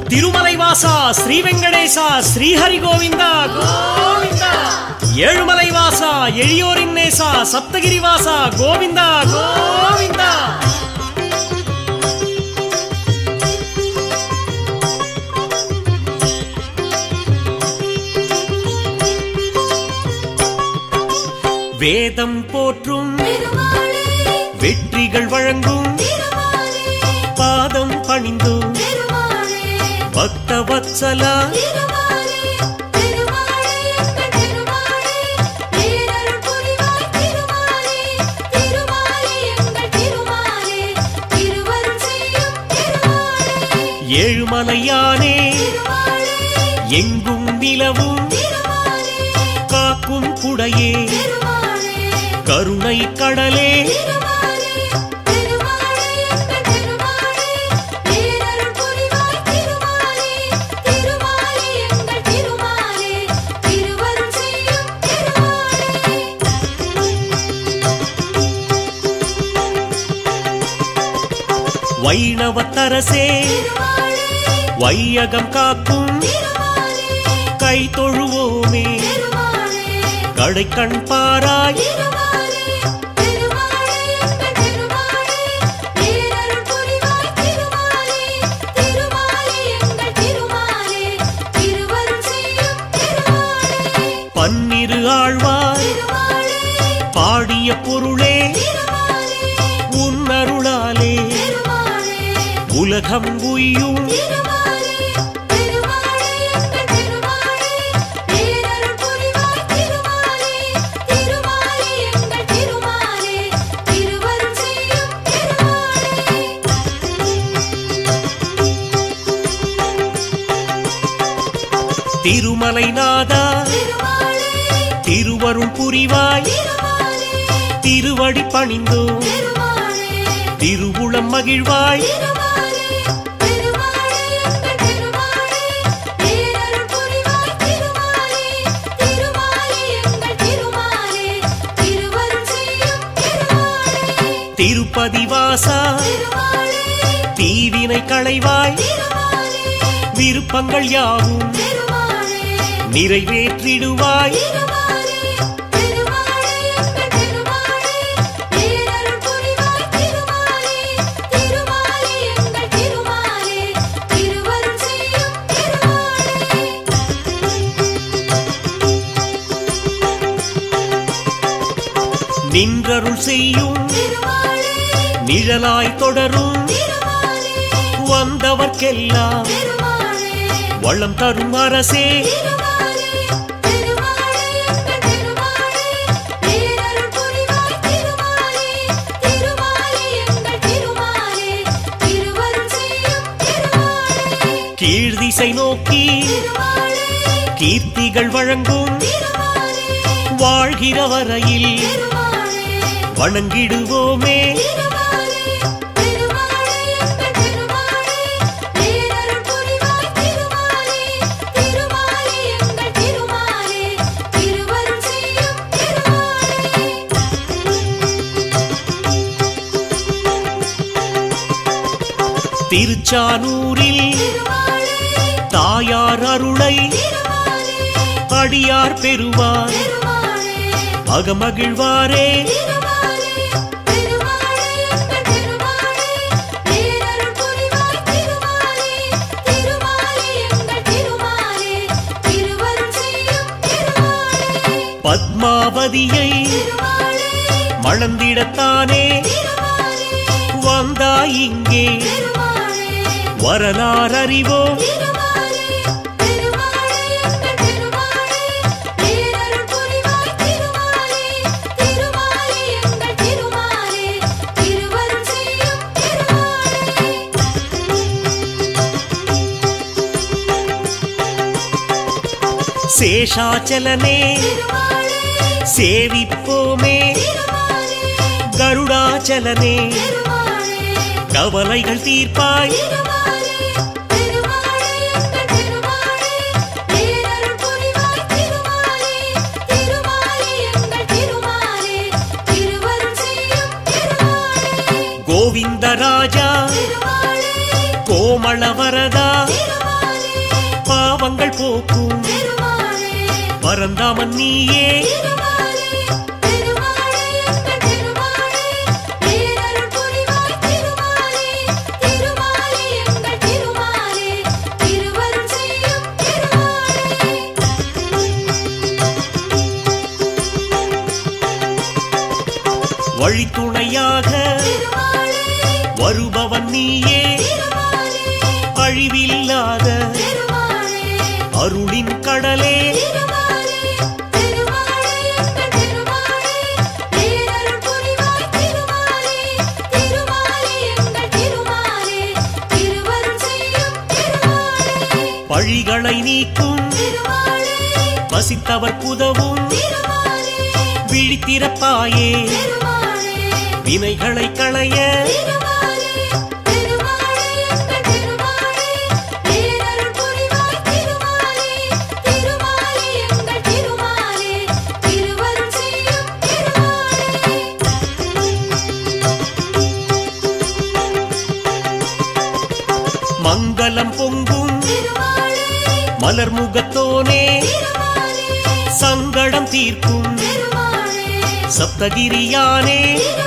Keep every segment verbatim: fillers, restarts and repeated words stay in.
तिरुमलैवासा श्री वेंकटेशा श्री हरि गोविंदा गोविंदा ஏழுமலைவாசா எளியோரின் நேசா சப்தகிரிவாசா கோவிந்தா கோவிந்தா வேதம் போற்றும் வெற்றிகள் வழங்கும் பாதம் பணிந்தும் பக்த வத்சலா ஏழுமலையானே எங்கும் நிலவும் காக்கும் குடையே கருணை கடலே வைணவத்தரசே வையகம் காக்கும் கை தொழுவோமே கடை கண் பாராய் பன்னிரு ஆழ்வார் பாடிய பொருளே உன்னருளாலே உலகம் உய்யும் திருமலைநாதா திருவருள் புரிவாய் திருவடி பணிந்தோ திருவுளம் மகிழ்வாய் திருப்பதிவாசா தீவினை களைவாய் விருப்பங்கள் யாவும் நிறைவேற்றிடுவாய் நின்றருள் செய்யும் நிழலாய் தொடரும் வந்தவர்க்கெல்லாம் வளம் தரும் அரசே கீழ்திசை நோக்கி கீர்த்திகள் வழங்கும் வாழ்கிற வரையில் வணங்கிடுவோமே திருச்சானூரில் தாயார் அருளை அடியார் பெறுவார் அகமகிழ்வாரே பத்மாவதியை மணந்திடத்தானே வந்தாய் இங்கே வரலாறு அறிவோம் சேஷாச்சலனே சேவிப்போமே கருடாச்சலனே கவலைகள் தீர்ப்பாய் கோவிந்தராஜா கோமளவரதா பரந்தாமன் நீயே வழித்துணையாக வருபவன் நீயே அழிவில்லாத அருளின் கடலே பழிகளை நீக்கும் வசித்தவர் புதவும் விழித்திறப்பாயே வினைகளை களைய மங்களம் பொங்கும் மலர் முகத்தோனே சங்கடம் தீர்க்கும் சப்தகிரியானே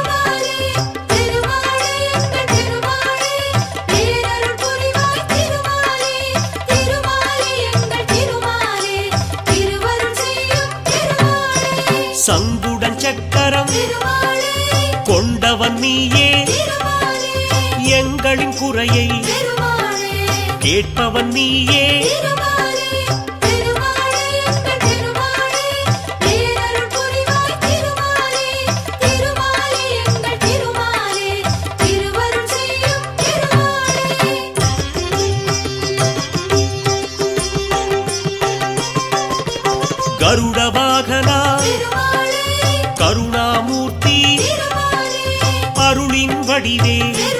சங்குடன் சக்கரம் கொண்டவன் நீயே எங்களின் குறையை கேட்பவன் நீயே கருட வாகனா கருணாமூர்த்தி அருளின் வடிவே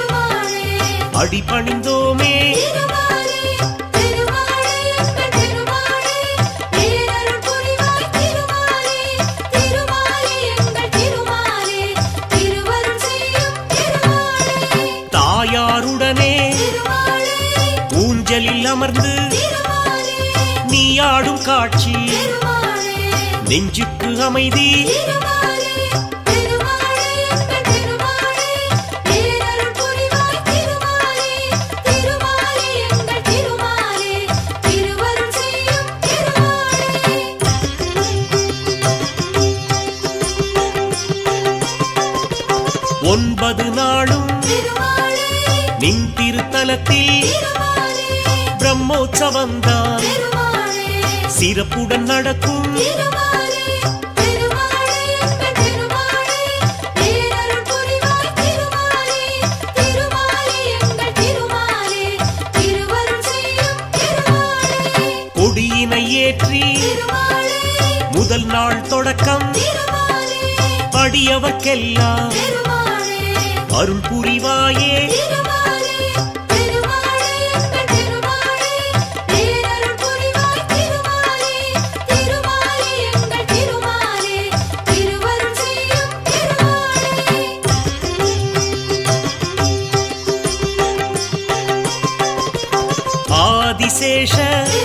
அடிபணிந்தோமே தாயாருடனே ஊஞ்சலில் அமர்ந்து நீயாடும் காட்சி நெஞ்சுக்கு அமைதி ஒன்பது நாளும் நின் திருத்தலத்தில் பிரம்மோற்சவம்தான் சிறப்புடன் நடக்கும் கொடியினை ஏற்றி முதல் நாள் தொடக்கம் அடியவர்க்கெல்லாம் அருள் புரிவாயே ஆதிசேஷ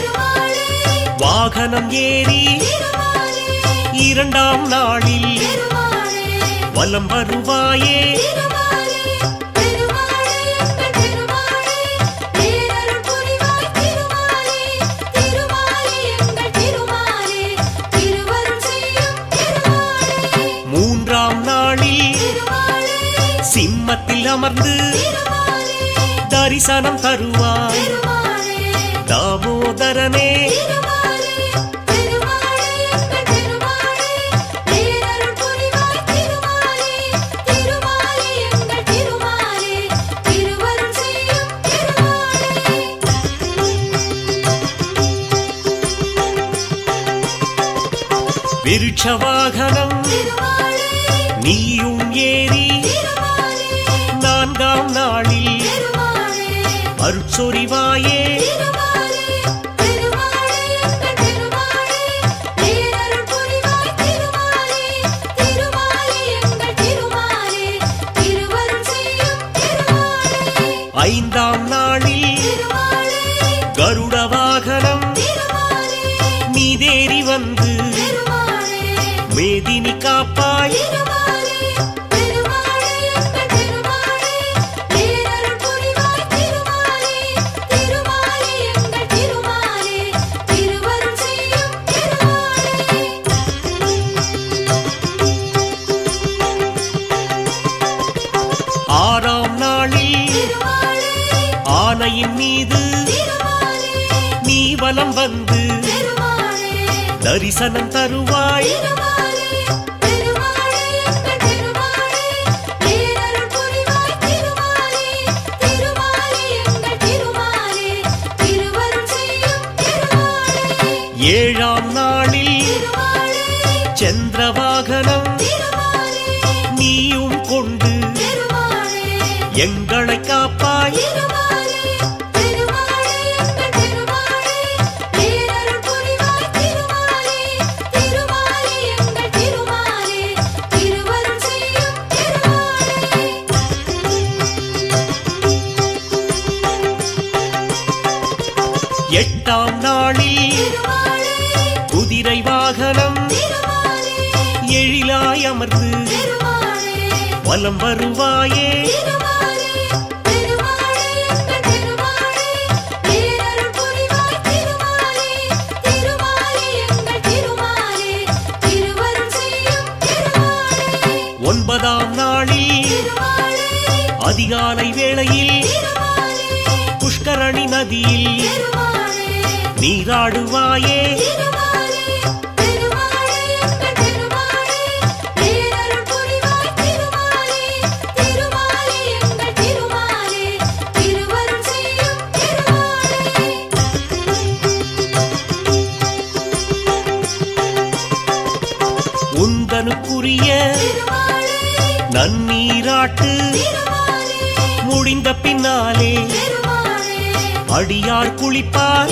வாகனம் ஏறி இரண்டாம் நாளில் வலம் வருவாயே மூன்றாம் நாளில் சிம்மத்தில் அமர்ந்து தரிசனம் தருவாய் தாமோதரனே விருட்ச வாகனம் நீயும் ஏறி நான்காம் நாளில் அருட்சொரிவாயே ஐந்தாம் நாளில் கருட வாகனம் நீதேறி வந்து மேதினி காப்பாய் ஆறாம் நாளில் ஆனையின் மீது நீ வலம் வந்து தரிசனம் தருவாய் ஏழாம் நாளில் சந்திரவாகனம் நீயும் கொண்டு எங்களை காப்பாய் எட்டாம் நாளில் குதிரை வாகனம் எழிலாய் அமர்ந்து வலம் வருவாயே ஒன்பதாம் நாளில் அதிகாலை வேளையில் புஷ்கரணி நதியில் நீராடுவாயே உந்தனுக்குரிய நன்னீராட்டு முடிந்த பின்னாலே அடியார் குளிப்பார்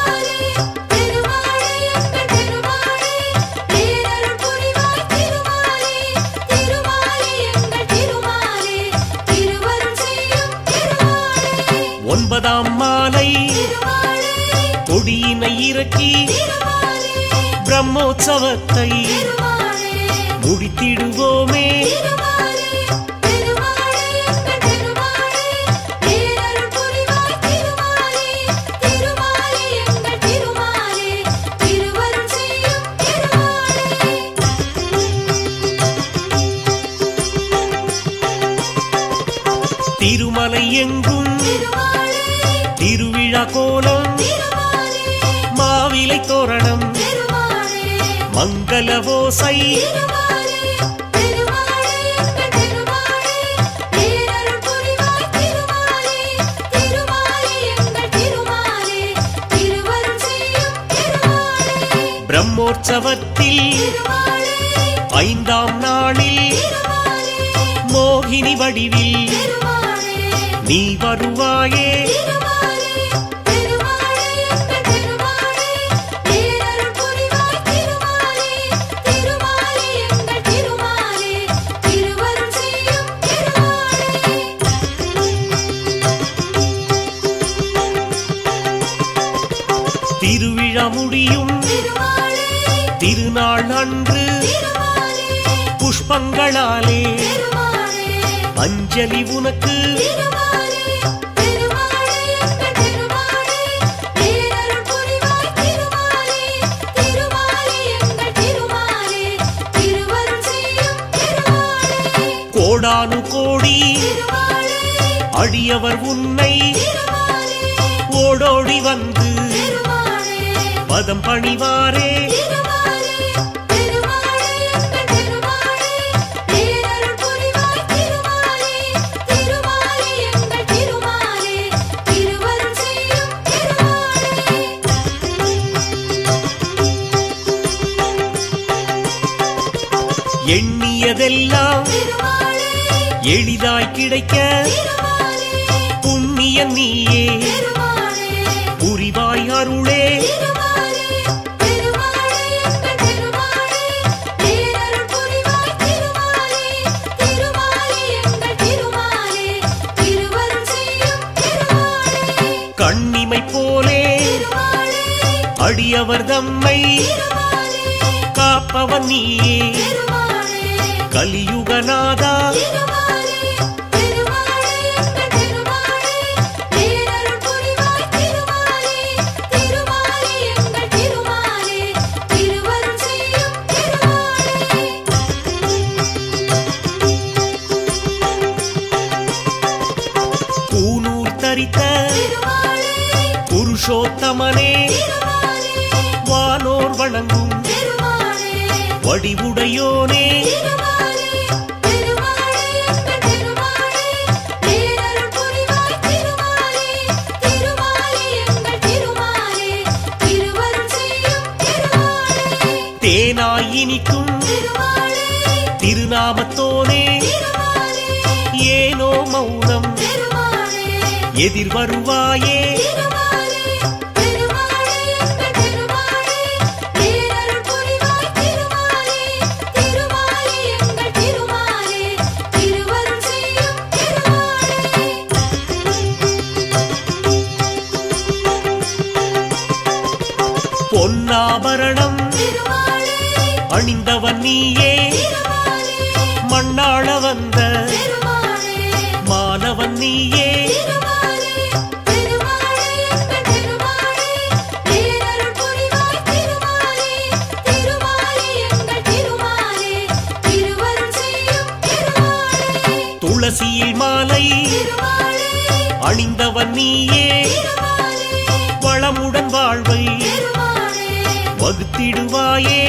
ஒன்பதாம் மாலை கொடியினை இறக்கி பிரம்மோற்சவத்தை முடித்திடுவோமே திருமலை எங்கும் திருவிழா கோலம் மாவிலை தோரணம் மங்கள ஓசை பிரம்மோற்சவத்தில் ஐந்தாம் நாளில் மோகினி வடிவில் நீ வருவாயே திருவிழா முடியும் திருநாள் அன்று புஷ்பங்களாலே அஞ்சலி உனக்கு கோடானு கோடி அடியவர் உன்னை ஓடோடி வந்து பதம் பணிவாரே எண்ணியதெல்லாம் எளிதாய் கிடைக்க புண்ணிய நீயே புரிவாய் அருளே கண்ணிமை போலே அடியவர் தம்மை காப்பவன் நீயே கலியுகநாதா பூனூர் தரித்த புருஷோத்தமனே வானோர் வணங்கும் வடிவுடையோனே தேனாய் இனிக்கும் திருநாமத்தோனே ஏனோ மௌனம் எதிர் வருவாயே பொன்னாபரணம் அணிந்தவன் நீயே மண்ணாள வந்த மாணவன் நீயே துளசியில் மாலை அணிந்தவன் நீயே வளமுடன் வாழ்வை வகுத்திடுவாயே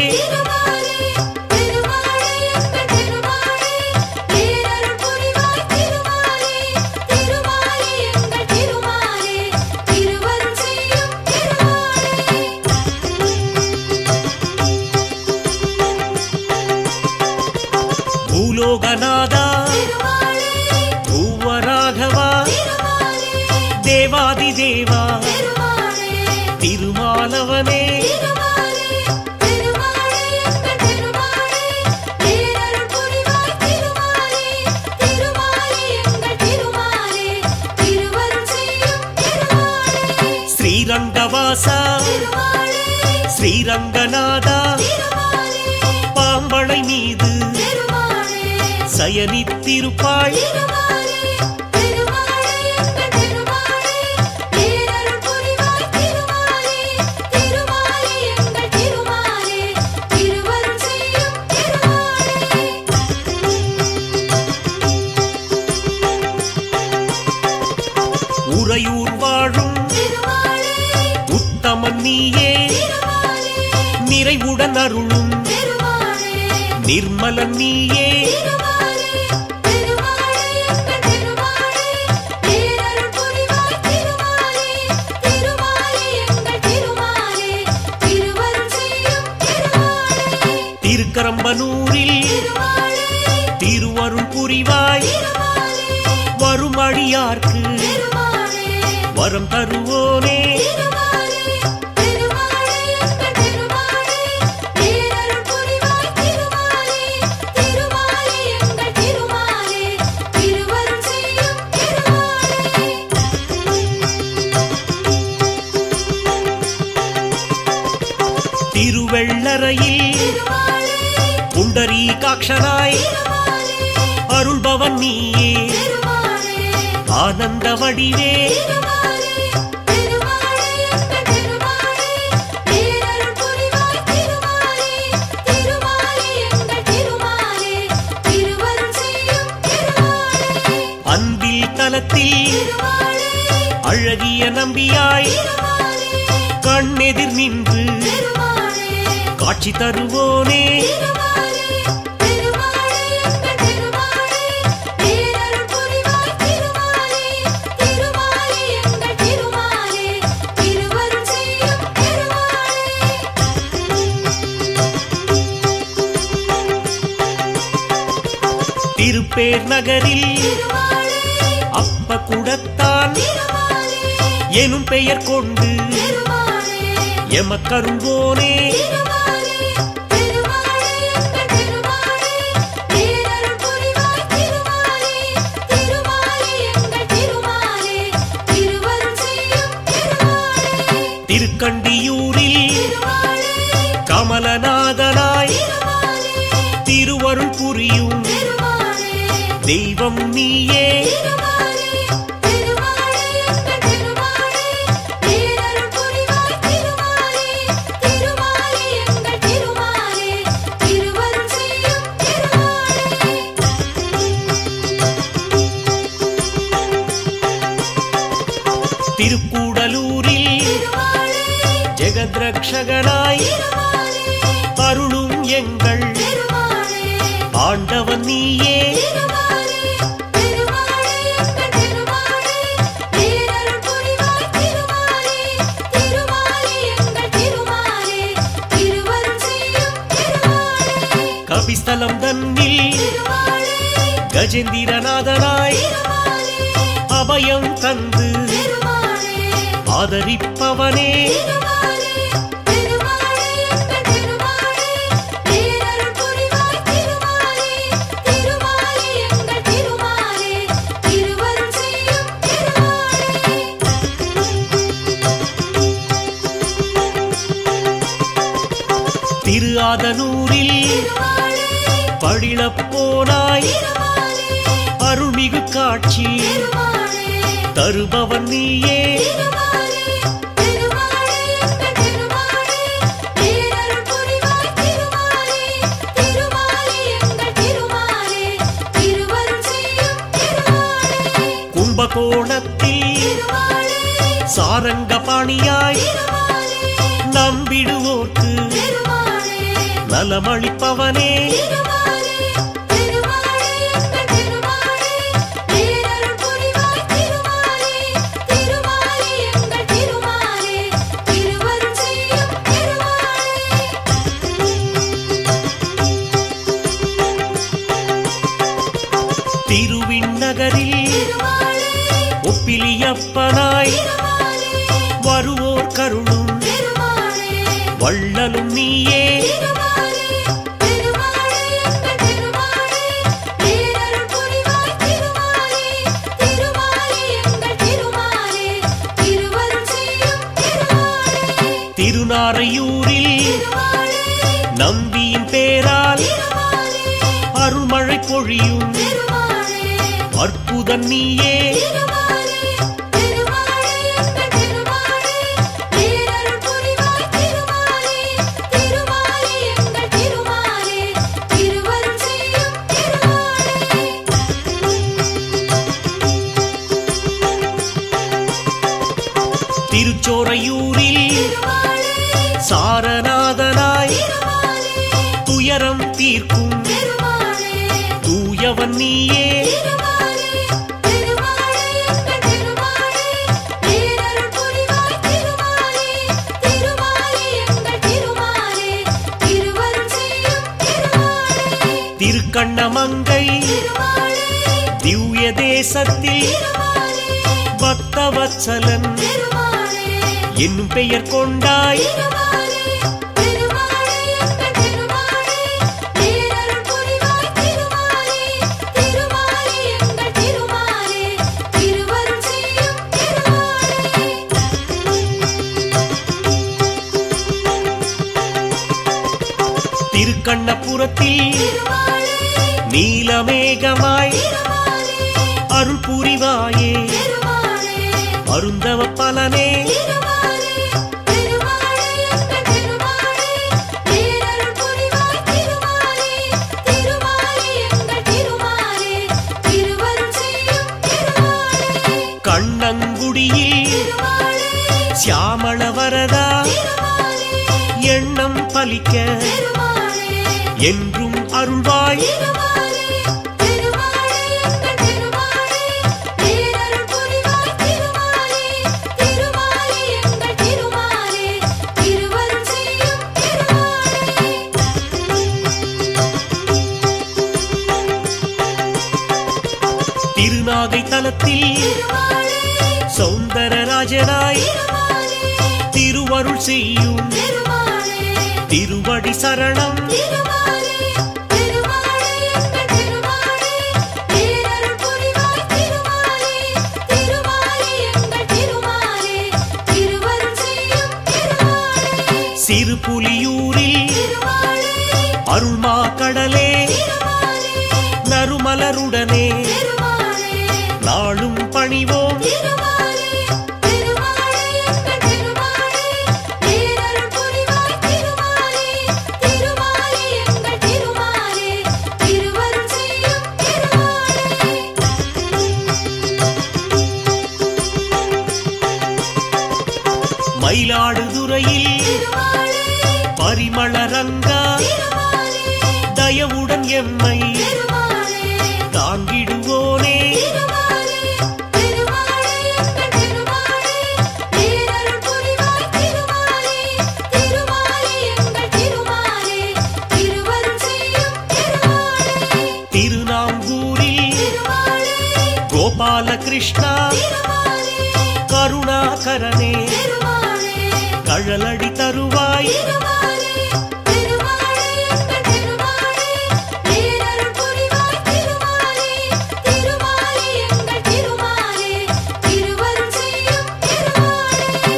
பூலோகநாதா பூவராகவா தேவாதி தேவா திருமாலவனே ஸ்ரீரங்கவாசா ஸ்ரீரங்கநாதா பாம்பளை மீது சயனித்திருப்பாள் உறையூர் வாழும் உத்தமன் நீயே நிறைவுடன் அருளும் நிர்மலன் நீயே திருக்கரம்பனூரில் திருவருள் புரிவாய் வரும் அடியார்க்கு வரம் தருவோனே திருவெள்ளரையில் புண்டரீகாட்சனாய் அருள்பவன் நீயே ஆனந்த வடிவே அன்பில் தலத்தில் அழகிய நம்பியாய் கண்ணெதிர் நின்று காட்சி தருவோனே திருப்பேர் நகரில் அப்ப குடத்தான் எனும் பெயர் கொண்டு எமக்கரும்போனே திருக்கண்டியூரில் கமலநாதனாய் தெய்வம் நீயே திருக்கூடலூரில் ஜெகத்ரக்ஷகனாய் அருளும் எங்கள் ஆண்டவன் நீயே கபிஸ்தலம் தன்னில் கஜேந்திரநாதனாய் அபயம் தந்து ஆதரிப்பவனே திரு ஆதனூரில் படிளப்போனாய் அருள்மிகு காட்சி தருபவன் நீயே கும்பகோணத்தில் சாரங்கபாணியாய் நம்பிடுவோர்க்கு நலமளிப்பவனே திருவிண்ணகரில் ஒப்பிலியப்பனாய் வருவோர் கருளும் வள்ளலும் நீயே திருநாரையூரில் நம்பியின் பேரால் அருள்மழை பொழியும் அற்புதன் நீயே திருச்சோரையூரில் சாரநாதனாய் துயரம் தீர்க்கும் தூயவன் நீயே திருக்கண்ணமங்கை திவ்ய தேசத்தில் பக்தவத்சலன் என்னும் பெயர் கொண்டாய் திருக்கண்ணபுரத்தில் நீலமேகமாய் அருள் புரிவாயே அருந்தவ பலனே கண்ணங்குடியில் சியாமள வரதா எண்ணம் பலிக்க என்றும் அருள்வாய் திருநாகை தலத்தில் சௌந்தரராஜனாய் திருவருள் செய்யும் திருவடி சரணம் சிறுபுலியூரில் அருள்மா கடலே நறுமலருடனே மயிலாடுதுறையில் திருமாலே பரிமள ரங்கா திருமாலே தயவுடன் எம்மை திருமாலே தாங்கிடுவோனே திருமாலே திருமாலே எங்கள் திருமாலே பேரருள் புரிவாய் திருமாலே திருமாலே எங்கள் திருமாலே திருவருள் செய்யும் திருமாலே திருநாங்கூரில் திருமாலே கோபால கிருஷ்ணா திருமாலே கருணாகரனே திருமாலே கழலடி தருவாய் திருமாலே திருமாலே எங்கள் திருமாலே பேரருள் புரிவாய் திருமாலே திருமாலே எங்கள் திருமாலே திருவருள் செய்யும் திருமாலே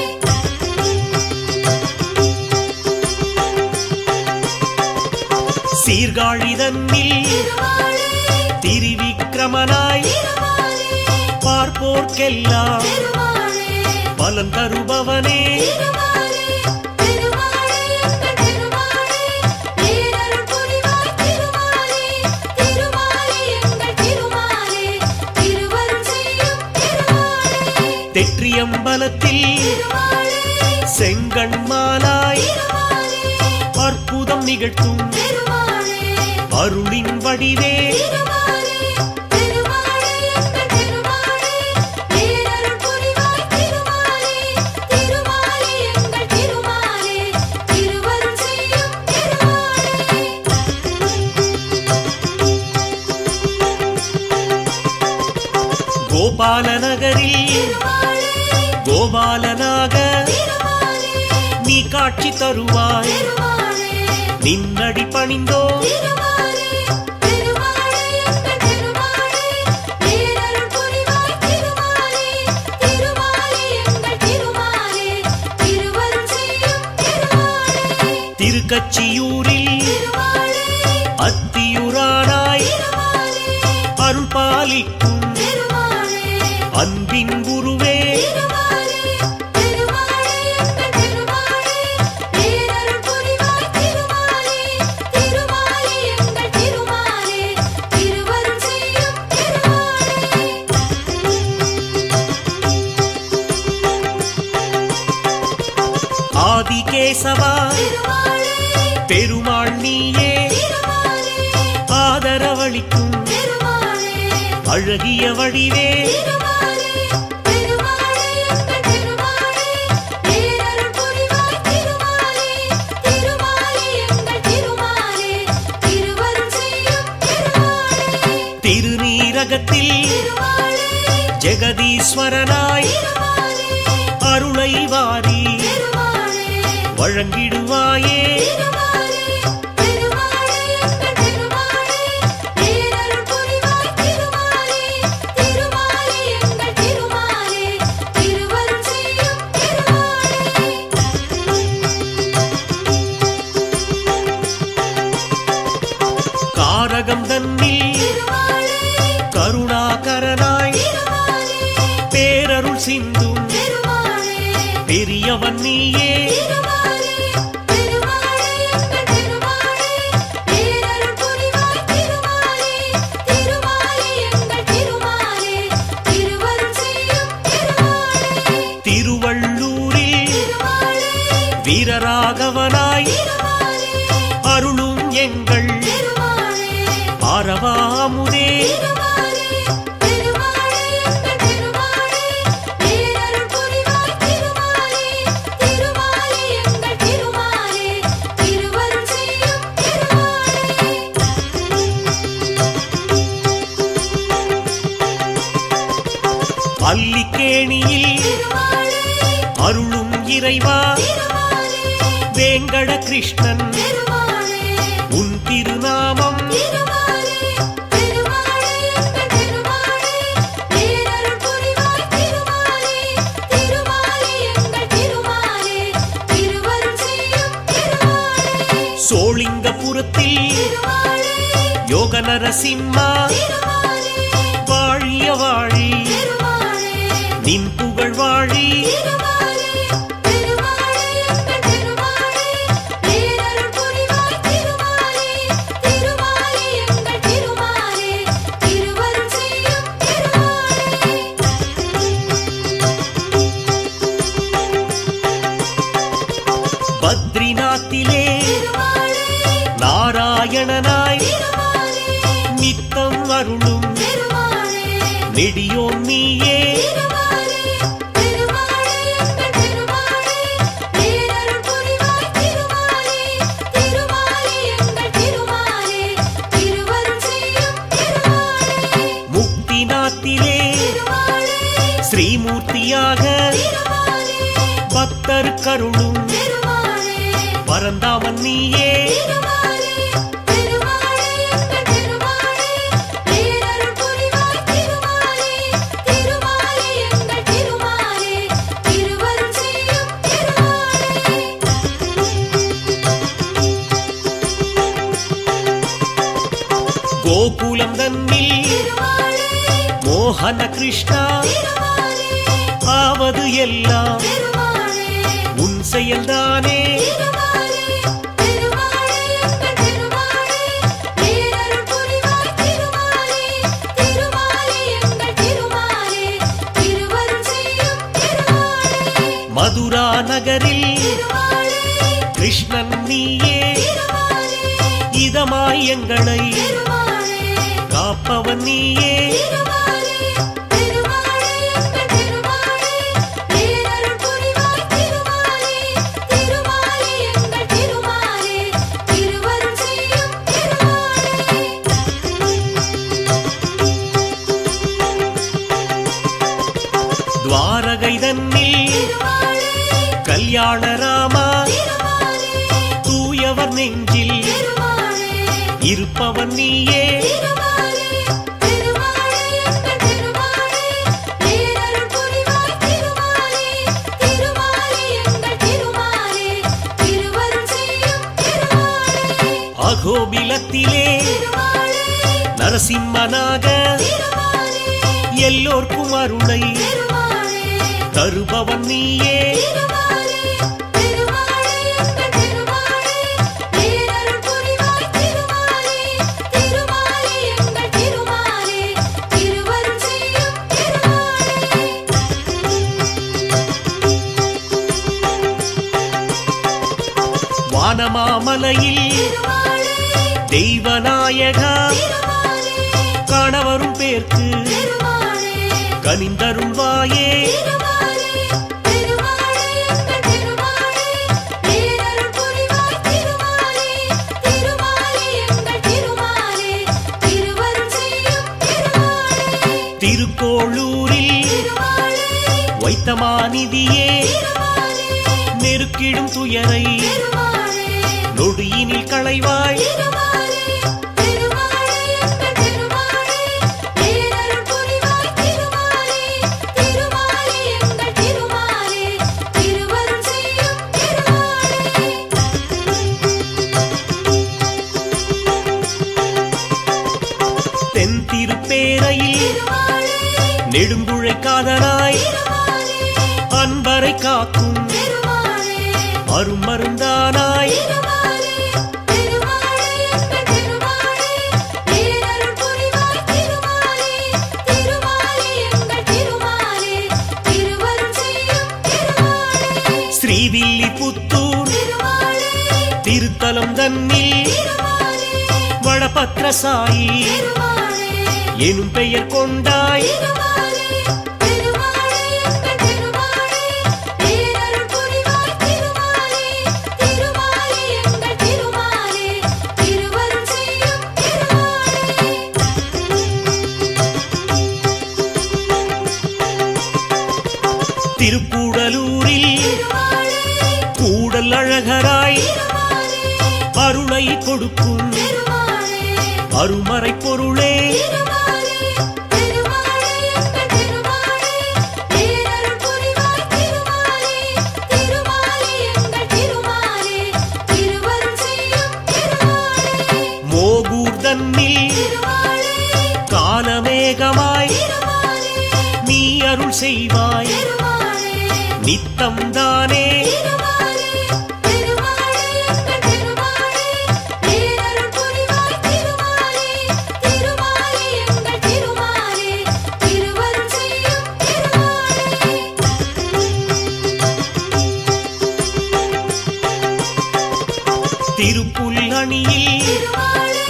சீர்காழிதன்னில் திருமாலே திரிவிக்ரமனாய் திருமாலே பார்ப்போர்க்கெல்லாம் திருமாலே பலன் தருபவனே திருமாலே திருமாலே எங்கள் திருமாலே பேரருள் புரிவாய் திருமாலே திருமாலே எங்கள் திருமாலே திருவருள் செய்யும் திருமாலே தெற்றியம்பலத்தில் திருமாலே செங்கண்மாலாய் திருமாலே அற்புதம் நிகழ்த்தும் திருமாலே அருளின் வடிவே திருமாலே திருமாலே எங்கள் திருமாலே பேரருள் புரிவாய் திருமாலே திருமாலே எங்கள் திருமாலே திருவருள் செய்யும் திருமாலே கோபாலநகரில் திருமாலே கோபாலனாக திருமாலே நீ காட்சி தருவாய் திருமாலே நின்னடி பணிந்தோ திருமாலே திருமாலே எங்கள் திருமாலே பேரருள் புரிவாய் திருமாலே திருமாலே எங்கள் திருமாலே திருவருள் செய்யும் திருமாலே திருக்கச்சியூரில் திருமாலே அத்தியுரானாய் திருமாலே அருள் பாலிக்கும் திருமாலே அன்பின் குருவே திருமாலே திருமாலே எங்கள் திருமாலே பேரருள் புரிவாய் திருமாலே திருமாலே எங்கள் திருமாலே திருவருள் செய்யும் திருமாலே ஆதிகேசவா திருமாலே பெருமாள் நீயே திருமாலே ஆதரவளிக்கும் திருமாலே அழகிய வடிவே திருமாலே திருமாலே எங்கள் திருமாலே பேரருள் புரிவாய் திருமாலே திருமாலே எங்கள் திருமாலே திருவருள் செய்யும் திருமாலே திருநீரகத்தில் திருமாலே ஜெகதீஸ்வரனாய் திருமாலே அருளை வாரி திருமாலே வழங்கிடுவாயே திருமாலே திருமாலே எங்கள் திருமாலே பேரருள் புரிவாய் திருமாலே திருமாலே எங்கள் திருமாலே திருவருள் செய்யும் திருமாலே காரகம் தன்னில் திருமாலே கருணாகரனாய் திருமாலே பேரருள் சிந்தும் திருமாலே பெரியவன் நீயே திருமாலே திருமாலே எங்கள் திருமாலே பேரருள் புரிவாய் திருமாலே திருமாலே எங்கள் திருமாலே திருவருள் செய்யும் திருமாலே திருவள்ளூரில் திருமாலே வீரராகவனாய் திருமாலே அருளும் எங்கள் திருமாலே ஆரவாமுதே திருமாலே திருமாலே எங்கள் திருமாலே பேரருள் புரிவாய் திருமாலே திருமாலே எங்கள் திருமாலே திருவருள் செய்யும் திருமாலே அல்லிக்கேணியில் திருமாலே அருளும் இறைவா திருமாலே வேங்கட கிருஷ்ணன் திருமாலே உன் திருநாமம் திருமாலே திருமாலே எங்கள் திருமாலே பேரருள் புரிவாய் திருமாலே திருமாலே எங்கள் திருமாலே திருவருள் செய்யும் திருமாலே சோளிங்கபுரத்தில் திருமாலே யோக நரசிம்மா திருமாலே வாழிய வாழி திருமாலே நின் புகழ் வாழி திருமாலே திருமாலே எங்கள் திருமாலே பேரருள் புரிவாய் திருமாலே திருமாலே எங்கள் திருமாலே திருவருள் செய்யும் திருமாலே நாராயணனாய் திருமாலே நித்தம் அருளும் திருமாலே நெடியோன் நீயே திருமாலே திருமாலே எங்கள் திருமாலே பேரருள் புரிவாய் திருமாலே திருமாலே எங்கள் திருமாலே திருவருள் செய்யும் திருமாலே முக்தி நாத்திலே திருமாலே ஸ்ரீமூர்த்தியாக திருமாலே பக்தர் கருளும் திருமாலே பரந்தாமன் நீயே திருமாலே திருமாலே எங்கள் திருமாலே பேரருள் புரிவாய் திருமாலே திருமாலே எங்கள் திருமாலே திருவருள் செய்யும் திருமாலே கோகுலம் தன்னில் திருமாலே மோகன கிருஷ்ணா திருமாலே ஆவது எல்லாம் திருமாலே உன் செயல்தானே திருமாலே திருமாலே எங்கள் திருமாலே பேரருள் புரிவாய் திருமாலே திருமாலே எங்கள் திருமாலே திருவருள் செய்யும் திருமாலே மதுரா நகரில் திருமாலே கிருஷ்ணன் நீயே திருமாலே இதமாய் எங்களை திருமாலே காப்பவன் நீயே திருமாலே திருமாலே எங்கள் திருமாலே பேரருள் புரிவாய் திருமாலே திருமாலே எங்கள் திருமாலே திருவருள் செய்யும் திருமாலே துவாரகை தன்னில் திருமாலே கல்யாண ராமா திருமாலே தூயவர் நெஞ்சில் திருமாலே இருப்பவன் நீயே திருமாலே திருமாலே எங்கள் திருமாலே பேரருள் புரிவாய் திருமாலே திருமாலே எங்கள் திருமாலே திருவருள் செய்யும் திருமாலே அகோபிலத்திலே திருமாலே நரசிம்மனாக திருமாலே எல்லோர்க்கும் அருளை திருமாலே தருபவன் நீயே திருமாலே திருமாலே எங்கள் திருமாலே பேரருள் புரிவாய் திருமாலே திருமாலே எங்கள் திருமாலே திருவருள் செய்யும் திருமாலே வானமாமலையில் திருமாலே தெய்வநாயகா திருமாலே கணவரும் பேர்க்கு திருமாலே கனிந்தரும் வாயே திருமாலே திருமாலே எங்கள் திருமாலே பேரருள் புரிவாய் திருமாலே திருமாலே எங்கள் திருமாலே திருவருள் செய்யும் திருமாலே திருக்கோளூரில் திருமாலே வைத்தமாநிதியே திருமாலே நெருக்கிடும் துயரை திருமாலே நொடியினில் களைவாய் திருமாலே திருமாலே எங்கள் திருமாலே பேரருள் புரிவாய் திருமாலே திருமாலே எங்கள் திருமாலே திருவருள் செய்யும் திருமாலே தென் திருப்பேரையில் திருமாலே நெடுங்குழைக்காதனாய் திருமாலே அன்பரை காக்கும் திருமாலே அருமருந்தானாய் திருமாலே திருமாலே எங்கள் திருமாலே பேரருள் புரிவாய் திருமாலே திருமாலே எங்கள் திருமாலே திருவருள் செய்யும் திருமாலே ஸ்ரீவில்லி புத்தூர் திருமாலே திருத்தலம் தன்னில் திருமாலே வடபத்ரசாயி திருமாலே எனும் பெயர் கொண்டாய் திருமாலே திருமாலே எங்கள் திருமாலே பேரருள் புரிவாய் திருமாலே திருமாலே எங்கள் திருமாலே திருவருள் செய்யும் திருமாலே திருக்கூடலூரில் திருமாலே கூடல் அழகராய் திருமாலே அருளை கொடுக்கும் திருமாலே அருமறை பொருளே திருமாலே திருமாலே எங்கள் திருமாலே பேரருள் புரிவாய் திருமாலே திருமாலே எங்கள் திருமாலே திருவருள் செய்யும் திருமாலே மோகூர் தன்னில் திருமாலே காலமேகமாய் திருமாலே நீ அருள் செய்வாய் திருமாலே நித்தம் தானே திருமாலே திருமாலே எங்கள் திருமாலே பேரருள் புரிவாய் திருமாலே திருமாலே எங்கள் திருமாலே திருவருள் செய்யும் திருமாலே திருப்புல்லணியில் திருமாலே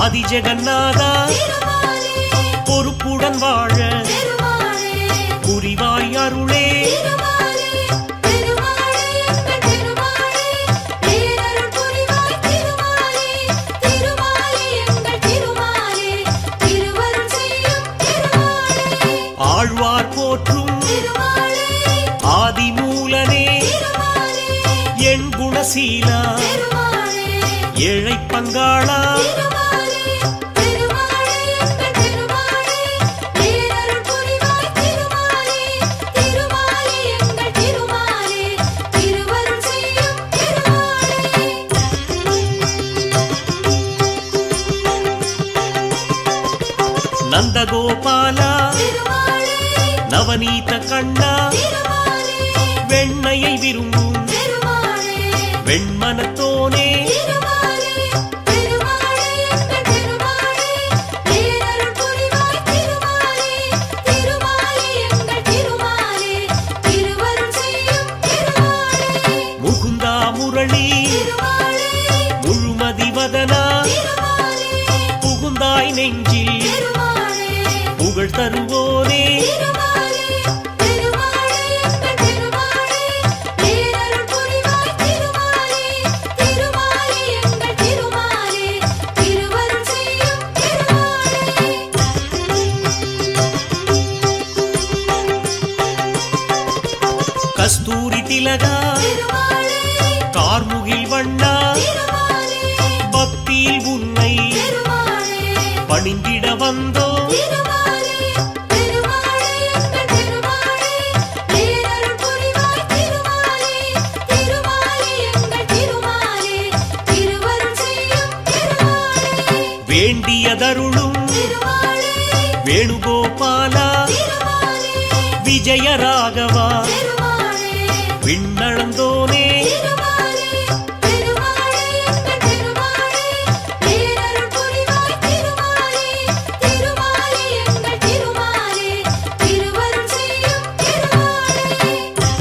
ஆதி ஜெகநாதா திருமாலே பொறுப்புடன் வாழ திருமாலே புரிவாய் அருளே திருமாலே திருமாலே எங்கள் திருமாலே பேரருள் புரிவாய் திருமாலே திருமாலே எங்கள் திருமாலே திருவருள் செய்யும் திருமாலே ஆழ்வார் போற்றும் திருமாலே ஆதிமூலனே திருமாலே என் குணசீலா திருமாலே ஏழை பங்காளா திருமாலே திருமாலே எங்கள் திருமாலே பேரருள் புரிவாய் திருமாலே திருமாலே எங்கள் திருமாலே திருவருள் செய்யும் திருமாலே நந்தகோபாலா திருமாலே நவநீத கண்ணா திருமாலே வெண்ணையை விரும்பும் திருமாலே வெண்மனத்தோனே திருமாலே திருமாலே எங்கள் திருமாலே பேரருள் புரிவாய் திருமாலே திருமாலே எங்கள் திருமாலே திருவருள் செய்யும் திருமாலே முகுந்தா முரளி திருமாலே முழுமதி வதனா திருமாலே புகுந்தாய் நெஞ்சில் திருமாலே புகழ் தருவோனே திருமாலே திருமாலே எங்கள் திருமாலே பேரருள் புரிவாய் திருமாலே திருமாலே எங்கள் திருமாலே திருவருள் செய்யும் திருமாலே கஸ்தூரி திலகா திருமாலே கார்முகில் வண்ணா திருமாலே பக்தியில் உன்னை திருமாலே பணிந்திட வந்தோ திருமாலே திருமாலே எங்கள் திருமாலே பேரருள் புரிவாய் திருமாலே திருமாலே எங்கள் திருமாலே திருவருள் செய்யும் திருமாலே வேண்டியதருளும் திருமாலே வேணுகோபாலா திருமாலே விஜயராகவா திருமாலே விண்ணளந்தோனே திருமாலே திருமாலே எங்கள் திருமாலே பேரருள் புரிவாய் திருமாலே திருமாலே எங்கள் திருமாலே திருவருள் செய்யும் திருமாலே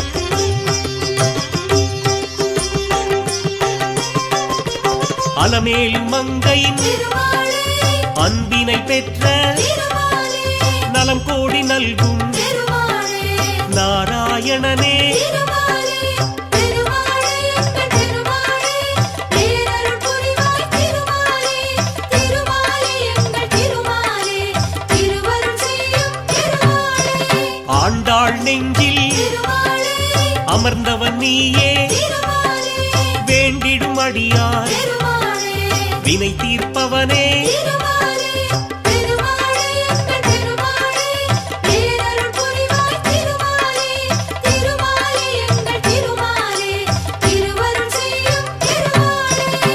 அலமேல் மங்கையின் திருமாலே அன்பினை பெற்ற திருமாலே நலம் கோடி நல்கும் திருமாலே நாராயணனே திருமாலே திருமாலே எங்கள் திருமாலே பேரருள் புரிவாய் திருமாலே திருமாலே எங்கள் திருமாலே திருவருள் செய்யும் திருமாலே ஆண்டாள் நெஞ்சில் திருமாலே அமர்ந்தவன் நீயே திருமாலே வேண்டிடும் அடியார் திருமாலே வினை தீர்ப்பவனே திருமாலே திருமாலே எங்கள் திருமாலே பேரருள் புரிவாய் திருமாலே திருமாலே எங்கள் திருமாலே திருவருள் செய்யும் திருமாலே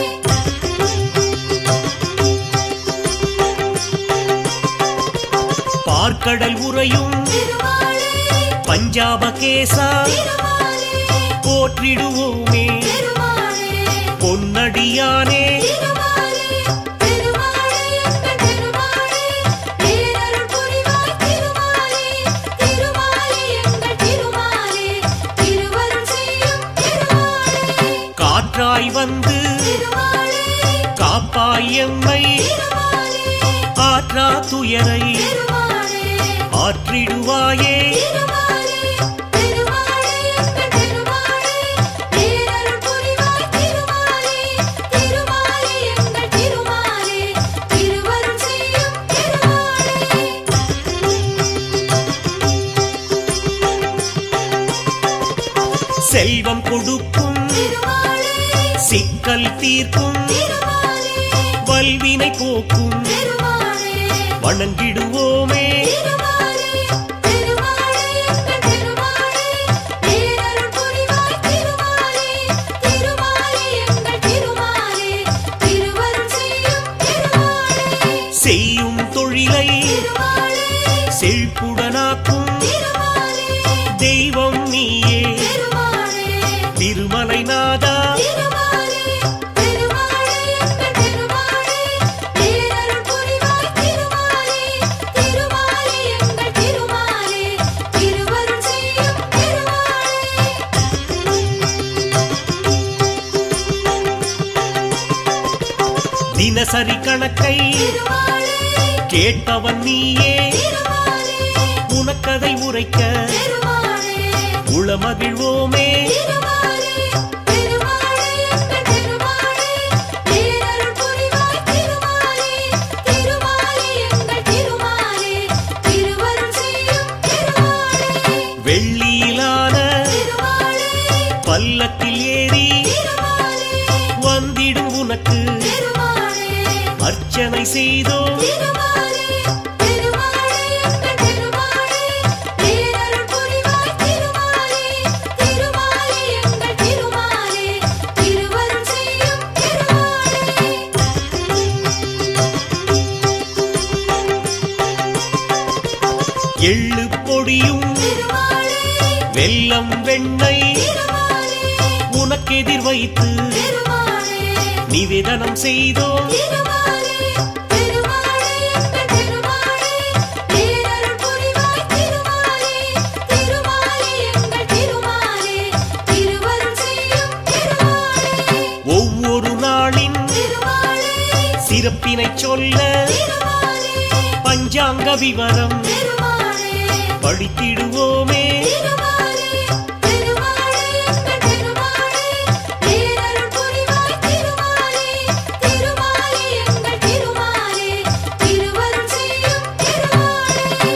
பார்க்கடல் உறையும் திருமாலே பஞ்சாபகேசா திருமாலே போற்றிடுவோமே திருமாலே பொன்னடியானே திருமாலே திருமாலே எங்கள் திருமாலே பேரருள் புரிவாய் திருமாலே திருமாலே எங்கள் திருமாலே திருவருள் செய்யும் திருமாலே காற்றாய் வந்து திருமாலே காப்பாய் எம்மை திருமாலே ஆற்றா துயரை திருமாலே ஆற்றிடுவாயே திருமாலே திருமாலே எங்கள் திருமாலே பேரருள் புரிவாய் திருமாலே திருமாலே எங்கள் திருமாலே திருவருள் செய்யும் திருமாலே செல்வம் கொடுக்கும் திருமாலே சிக்கல் தீர்க்கும் திருமாலே வல்வினை போக்கும் திருமாலே வணங்கிடுவோமே திருமாலே திருமாலே எங்கள் திருமாலே பேரருள் புரிவாய் திருமாலே திருமாலே எங்கள் திருமாலே திருவருள் செய்யும் திருமாலே செய்யும் தொழிலை திருமாலே செழிப்புடனாக்கும் திருமாலே தெய்வம் நீயே திருமாலே திருமலை நாதா திருமாலே திருமாலே எங்கள் திருமாலே பேரருள் புரிவாய் திருமாலே திருமாலே எங்கள் திருமாலே திருவருள் செய்யும் திருமாலே தின தினசரி கணக்கை திருமாலே கேட்பவன் நீயே திருமாலே உனக்கதை உரைக்க திருமாலே உளமகிழ்வோமே திருமாலே திருமாலே எங்கள் திருமாலே பேரருள் புரிவாய் திருமாலே திருமாலே எங்கள் திருமாலே திருவருள் செய்யும் திருமாலே வெள்ளியிலான திருமாலே பல்லக்கில் ஏறி திருமாலே வந்திடும் உனக்கு திருமாலே அர்ச்சனை செய்தோம் திருமாலே திருமாலே எங்கள் திருமாலே பேரருள் புரிவாய் திருமாலே திருமாலே எங்கள் திருமாலே திருவருள் செய்யும் திருமாலே எள்ளு பொடியும் திருமாலே வெல்லம் வெண்ணெய் திருமாலே உனக்கெதிர் வைத்து திருமாலே நிவேதனம் செய்தோம் திருமாலே திருமாலே எங்கள் திருமாலே பேரருள் புரிவாய் திருமாலே திருமாலே எங்கள் திருமாலே திருவருள் செய்யும் திருமாலே ஒவ்வொரு நாளின் திருமாலே சிறப்பினை சொல்ல திருமாலே பஞ்சாங்க விவரம் திருமாலே படித்திடுவோமே திருமாலே திருமாலே எங்கள் திருமாலே பேரருள் புரிவாய் திருமாலே திருமாலே எங்கள் திருமாலே திருவருள் செய்யும் திருமாலே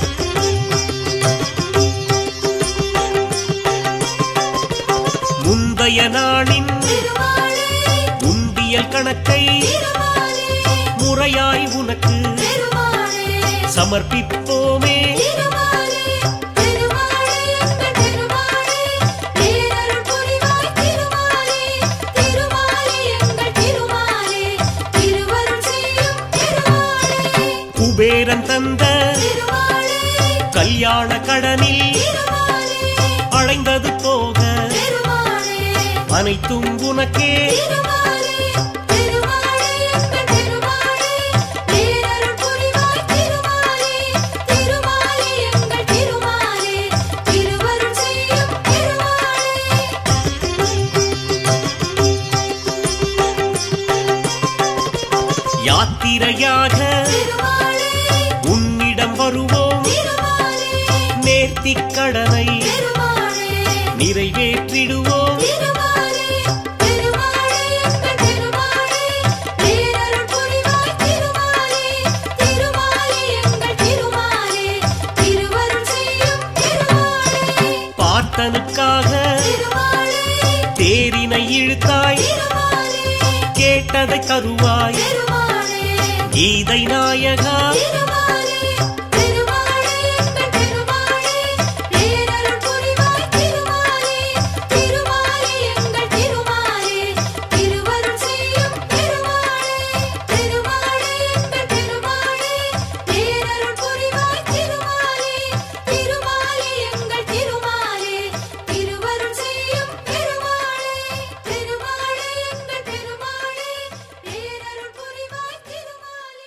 முந்தைய நாளின் திருமாலே உண்டியல் கணக்கை திருமாலே முறையாய் உனக்கு திருமாலே சமர்ப்பிப்போமே திருமாலே திருமாலே எங்கள் திருமாலே பேரருள் புரிவாய் திருமாலே திருமாலே எங்கள் திருமாலே திருவருள் செய்யும் திருமாலே குபேரன் தந்த திருமாலே கல்யாண கடனில் திருமாலே அடைந்தது போக திருமாலே அனைத்தும் உனக்கே திருமாலே திருமாலே எங்கள் திருமாலே பேரருள் புரிவாய் திருமாலே திருமாலே எங்கள் திருமாலே திருவருள் செய்யும் திருமாலே யாத்திரையாக திருமாலே உன்னிடம் வருவோம் திருமாலே நேர்த்திக் கடனை திருமாலே நிறைவேற்றிடுவோம் திருமாலே திருமாலே எங்கள் திருமாலே பேரருள் புரிவாய் திருமாலே திருமாலே எங்கள் திருமாலே திருவருள் செய்யும் திருமாலே பார்த்தனுக்காக திருமாலே தேரினை இழுத்தாய் திருமாலே கேட்டதை தருவாய் திருமாலே கீதை நாயகா திருமாலே திருமாலே எங்கள் திருமாலே பேரருள் புரிவாய் திருமாலே திருமாலே எங்கள் திருமாலே திருவருள் செய்யும் திருமாலே திருமாலே எங்கள் திருமாலே பேரருள் புரிவாய் திருமாலே திருமாலே எங்கள் திருமாலே திருவருள் செய்யும் திருமாலே திருமாலே எங்கள் திருமாலே பேரருள் புரிவாய் திருமாலே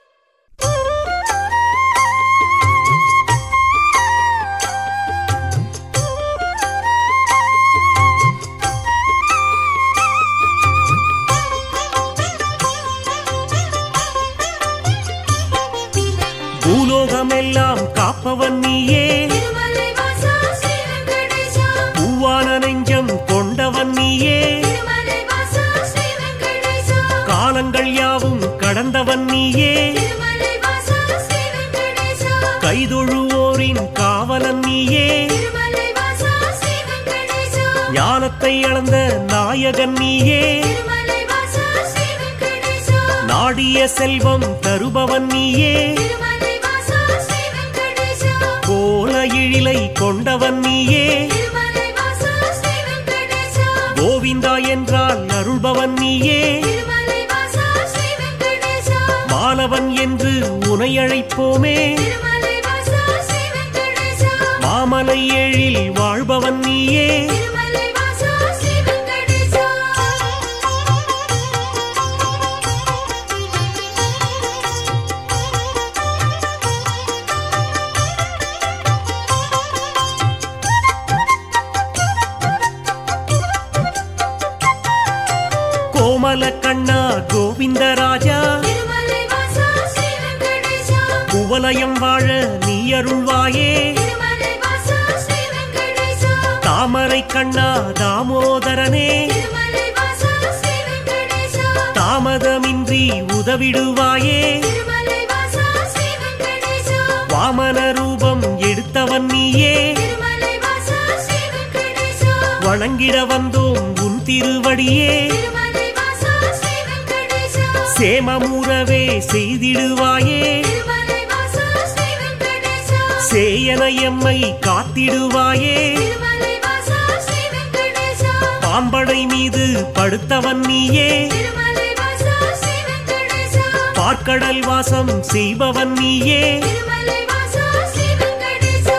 பூலோகமெல்லாம் காப்பவன் நீயே திருமலை வாசா ஸ்ரீ வெங்கடேசா பூவான நெஞ்சம் கொண்டவன் நீயே திருமலை வாசா ஸ்ரீ வெங்கடேசா காலங்கள் யாவும் கடந்தவன் நீயே திருமலை வாசா ஸ்ரீ வெங்கடேசா கைதொழுவோரின் காவலன் நீயே திருமலை வாசா ஸ்ரீ வெங்கடேசா ஞானத்தை அளந்த நாயகன் நீயே திருமலை வாசா ஸ்ரீ வெங்கடேசா நாடிய செல்வம் தருபவன் நீயே திருமலை வாசா ஸ்ரீ வெங்கடேசா கோல இழிலை கொண்டவன் நீயே திருமலை வாசா ஸ்ரீ வெங்கடேசா கோவிந்தா என்றால் அருள்பவன் நீயே திருமலை வாசா ஸ்ரீ வெங்கடேசா மாலவன் என்று உனை அழைப்போமே திருமலை வாசா ஸ்ரீ வெங்கடேசா மாமலை ஏழில் வாழ்பவன் நீயே திருமலை வாசா ஸ்ரீ வெங்கடேசா கமல கண்ணா கோவிந்தராஜா திருமலை வாசா ஸ்ரீ வெங்கடேசா குவலயம் வாழ நீ அருள்வாயே திருமலை வாசா ஸ்ரீ வெங்கடேசா தாமரை கண்ணா தாமோதரனே திருமலை வாசா ஸ்ரீ வெங்கடேசா தாமதமின்றி உதவிடுவாயே திருமலை வாசா ஸ்ரீ வெங்கடேசா வாமன ரூபம் எடுத்தவன் நீயே திருமலை வாசா ஸ்ரீ வெங்கடேசா வணங்கிட வந்தோம் உன் திருவடியே திருமலை வாசா ஸ்ரீ வெங்கடேசா சேமமுறவே செய்திடுவாயே திருமலை வாசா ஸ்ரீ வெங்கடேசா சேயன எம்மை காத்திடுவாயே திருமலை வாசா ஸ்ரீ வெங்கடேசா பாம்படை மீது படுத்தவன் நீயே திருமலை வாசா ஸ்ரீ வெங்கடேசா பார்க்கடல் வாசம் செய்பவன் நீயே திருமலை வாசா ஸ்ரீ வெங்கடேசா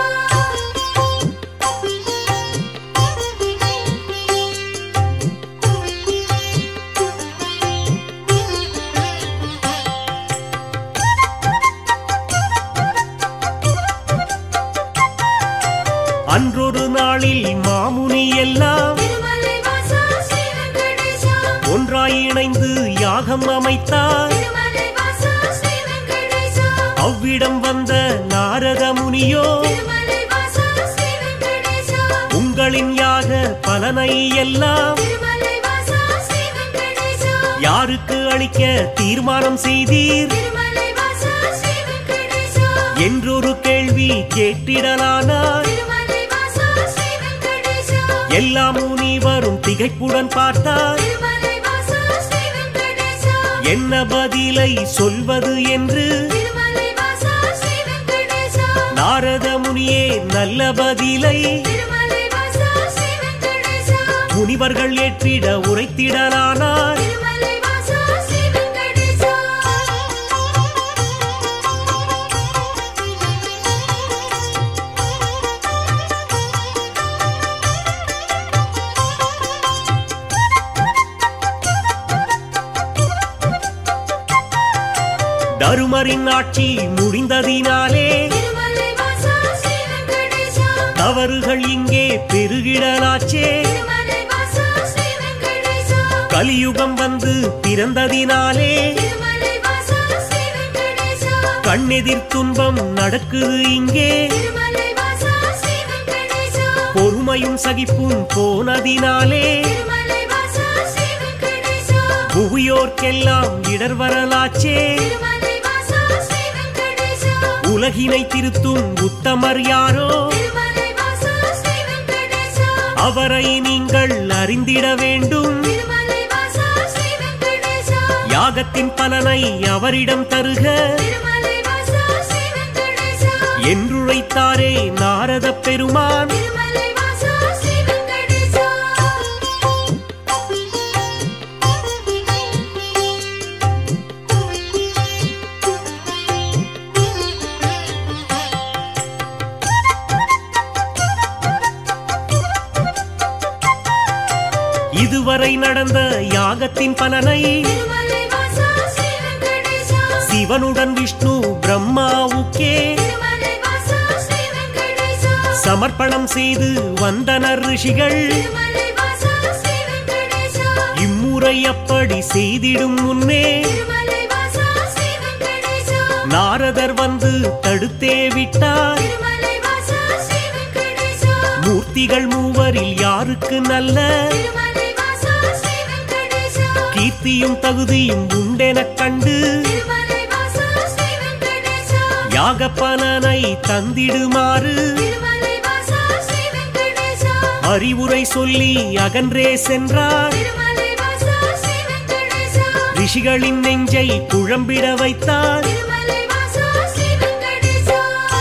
அன்றொரு நாளில் மாமுனி எல்லாம் திருமலை வாசா ஸ்ரீ வெங்கடேசா ஒன்றாய் இணைந்து யாகம் அமைத்தார் திருமலை வாசா ஸ்ரீ வெங்கடேசா அவ்விடம் வந்த நாரத முனியோ திருமலை வாசா ஸ்ரீ வெங்கடேசா உங்களின் யாக பலனை எல்லாம் திருமலை வாசா ஸ்ரீ வெங்கடேசா யாருக்கு அளிக்க தீர்மானம் செய்தீர் திருமலை வாசா ஸ்ரீ வெங்கடேசா என்றொரு கேள்வி கேட்டிடலானார் திருமலை வாசா ஸ்ரீ வெங்கடேசா எல்லா முனிவரும் திகைப்புடன் பார்த்தார் திருமலை வாசா ஸ்ரீ வெங்கடேசா என்ன பதிலை சொல்வது என்று திருமலை வாசா ஸ்ரீ வெங்கடேசா நாரத முனியே நல்ல பதிலை திருமலை வாசா ஸ்ரீ வெங்கடேசா முனிவர்கள் ஏற்றிட உரைத்திடலானார் திருமலை வாசா ஸ்ரீ வெங்கடேசா தருமரின் ஆட்சி முடிந்ததினாலே திருமலை வாசா ஸ்ரீ வெங்கடேசா தவறுகள் இங்கே பெருகிடலாச்சே திருமலை வாசா ஸ்ரீ வெங்கடேசா கலியுகம் வந்து பிறந்ததினாலே திருமலை வாசா ஸ்ரீ வெங்கடேசா கண்ணெதிர் துன்பம் நடக்குது இங்கே திருமலை வாசா ஸ்ரீ வெங்கடேசா பொறுமையும் சகிப்பும் போனதினாலே திருமலை வாசா ஸ்ரீ வெங்கடேசா புவியோர்க்கெல்லாம் இடர் வரலாச்சே திருமலை வாசா ஸ்ரீ வெங்கடேசா உலகினை திருத்தும் உத்தமர் யாரோ திருமலை வாசா ஸ்ரீ வெங்கடேசா அவரை நீங்கள் அறிந்திட வேண்டும் திருமலை வாசா ஸ்ரீ வெங்கடேசா யாகத்தின் பலனை அவரிடம் தருக திருமலை வாசா ஸ்ரீ வெங்கடேசா என்றுரைத்தாரே நாரத பெருமான் திருமலை வாசா ஸ்ரீ வெங்கடேசா இதுவரை நடந்த யாகத்தின் பலனை திருமலை வாசா ஸ்ரீ வெங்கடேசா சிவனுடன் விஷ்ணு பிரம்மாவுக்கே திருமலை வாசா ஸ்ரீ வெங்கடேசா சமர்ப்பணம் செய்து வந்தனர் ரிஷிகள் திருமலை வாசா ஸ்ரீ வெங்கடேசா இம்முறை அப்படி செய்திடும் முன்னே திருமலை வாசா ஸ்ரீ வெங்கடேசா நாரதர் வந்து தடுத்தே விட்டார் திருமலை வாசா ஸ்ரீ வெங்கடேசா மூர்த்திகள் மூவரில் யாருக்கு நல்ல திருமலை வாசா ஸ்ரீ வெங்கடேசா கீர்த்தியும் தகுதியும் உண்டெனக் கண்டு திருமலை வாசா ஸ்ரீ வெங்கடேசா யாக பலனை தந்திடுமாறு திருமலை வாசா ஸ்ரீ வெங்கடேசா அறிவுரை சொல்லி அகன்றே சென்றார் திருமலை வாசா ஸ்ரீ வெங்கடேசா ரிஷிகளின் நெஞ்சை குழம்பிட வைத்தார் திருமலை வாசா ஸ்ரீ வெங்கடேசா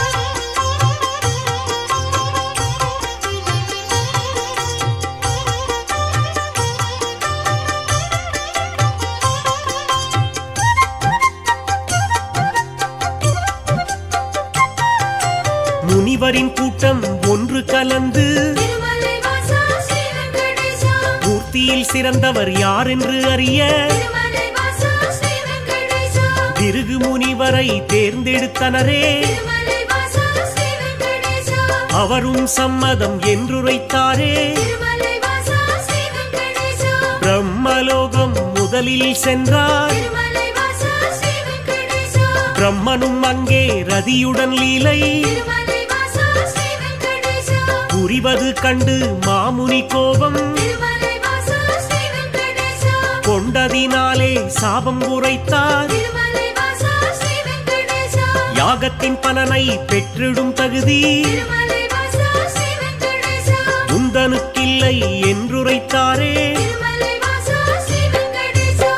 முனிவரின் கூட்டம் ஒன்று கலந்து திருமலை வாசா ஸ்ரீ வெங்கடேசா மூர்த்தியில் சிறந்தவர் யார் என்று அறிய திருமலை வாசா ஸ்ரீ வெங்கடேசா பிருகு முனிவரை தேர்ந்தெடுத்தனரே திருமலை வாசா ஸ்ரீ வெங்கடேசா அவரும் சம்மதம் என்றுரைத்தாரே திருமலை வாசா ஸ்ரீ வெங்கடேசா பிரம்மலோகம் முதல் முதலில் சென்றார். திருமலை வாசா ஸ்ரீ வெங்கடேசா. பிரம்மனும் அங்கே ரதியுடன் லீலை திருமலை வாசா ஸ்ரீ வெங்கடேசா. புரிவது கண்டு மாமுனி கோபம் திருமலை வாசா ஸ்ரீ வெங்கடேசா. கொண்டதினாலே சாபம் உரைத்தார். திருமலை வாசா ஸ்ரீ வெங்கடேசா. யாகத்தின் பலனை பெற்றிடும் தகுதி திருமலை வாசா ஸ்ரீ வெங்கடேசா. உந்தனுக்கில்லை என்றுரைத்தாரே. திருமலை வாசா ஸ்ரீ வெங்கடேசா.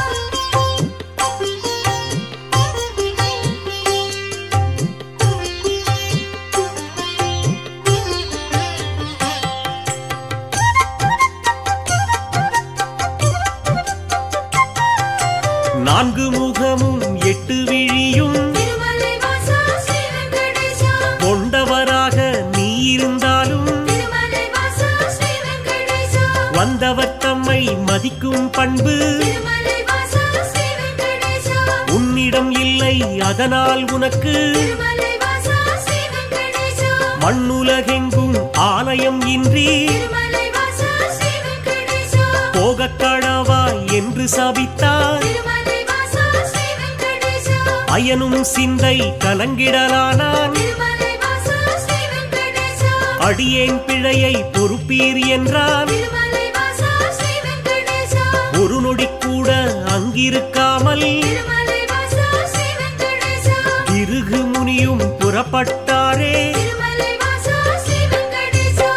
நான்கு முகமும் எட்டு விழியும் திருமலை வாசா ஸ்ரீ வெங்கடேசா. கொண்டவராக நீ இருந்தாலும் திருமலை வாசா ஸ்ரீ வெங்கடேசா. வந்தவர் தம்மை மதிக்கும் பண்பு திருமலை வாசா ஸ்ரீ வெங்கடேசா. உன்னிடம் இல்லை, அதனால் உனக்கு திருமலை வாசா ஸ்ரீ வெங்கடேசா. மண்ணுலகெங்கும் ஆலயம் இன்றி திருமலை வாசா ஸ்ரீ வெங்கடேசா. போகக் கடவாய் என்று சாபித்தார். திருமலை வாசா ஸ்ரீ வெங்கடேசா. அயனும் சிந்தை கலங்கிடலானான். திருமலை வாசா ஸ்ரீ வெங்கடேசா. அடியேன் பிழையை பொறுப்பீர் என்றான். திருமலை வாசா ஸ்ரீ வெங்கடேசா. ஒரு நொடி கூட அங்கிருக்காமல் திருமலை வாசா ஸ்ரீ வெங்கடேசா. பிருகு முனியும் புறப்பட்டாரே. திருமலை வாசா ஸ்ரீ வெங்கடேசா.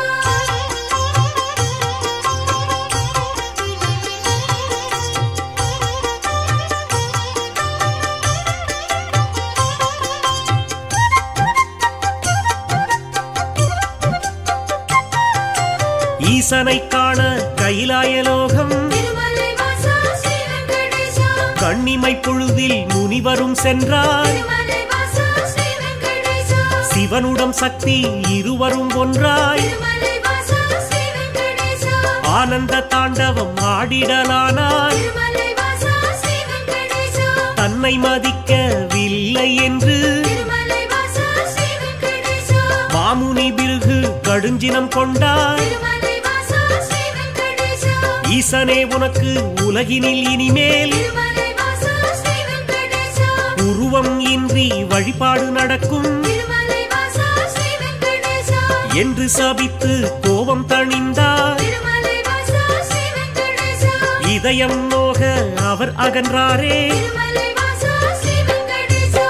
ஈசனை காண கைலாயலோகம் திருமலை வாசா ஸ்ரீ வெங்கடேசா. கண்ணிமை பொழுதில் முனிவரும் சென்றார். திருமலை வாசா ஸ்ரீ வெங்கடேசா. சிவனுடன் சக்தி இருவரும் ஒன்றாய் திருமலை வாசா ஸ்ரீ வெங்கடேசா. ஆனந்த தாண்டவம் ஆடிடலானார். திருமலை வாசா ஸ்ரீ வெங்கடேசா. தன்னை மதிக்கவில்லை என்று திருமலை வாசா ஸ்ரீ வெங்கடேசா. மாமுனி பிருகு கடுஞ்சினம் கொண்டார். திருமலை வாசா ஸ்ரீ வெங்கடேசா. ஈசனே உனக்கு உலகினில் இனிமேல் திருமலை வாசா ஸ்ரீ வெங்கடேசா. உருவம் இன்றி வழிபாடு நடக்கும் திருமலை வாசா ஸ்ரீ வெங்கடேசா. என்று சபித்து கோபம் தணிந்தார். திருமலை வாசா ஸ்ரீ வெங்கடேசா. இதயம் நோக அவர் அகன்றாரே. திருமலை வாசா ஸ்ரீ வெங்கடேசா.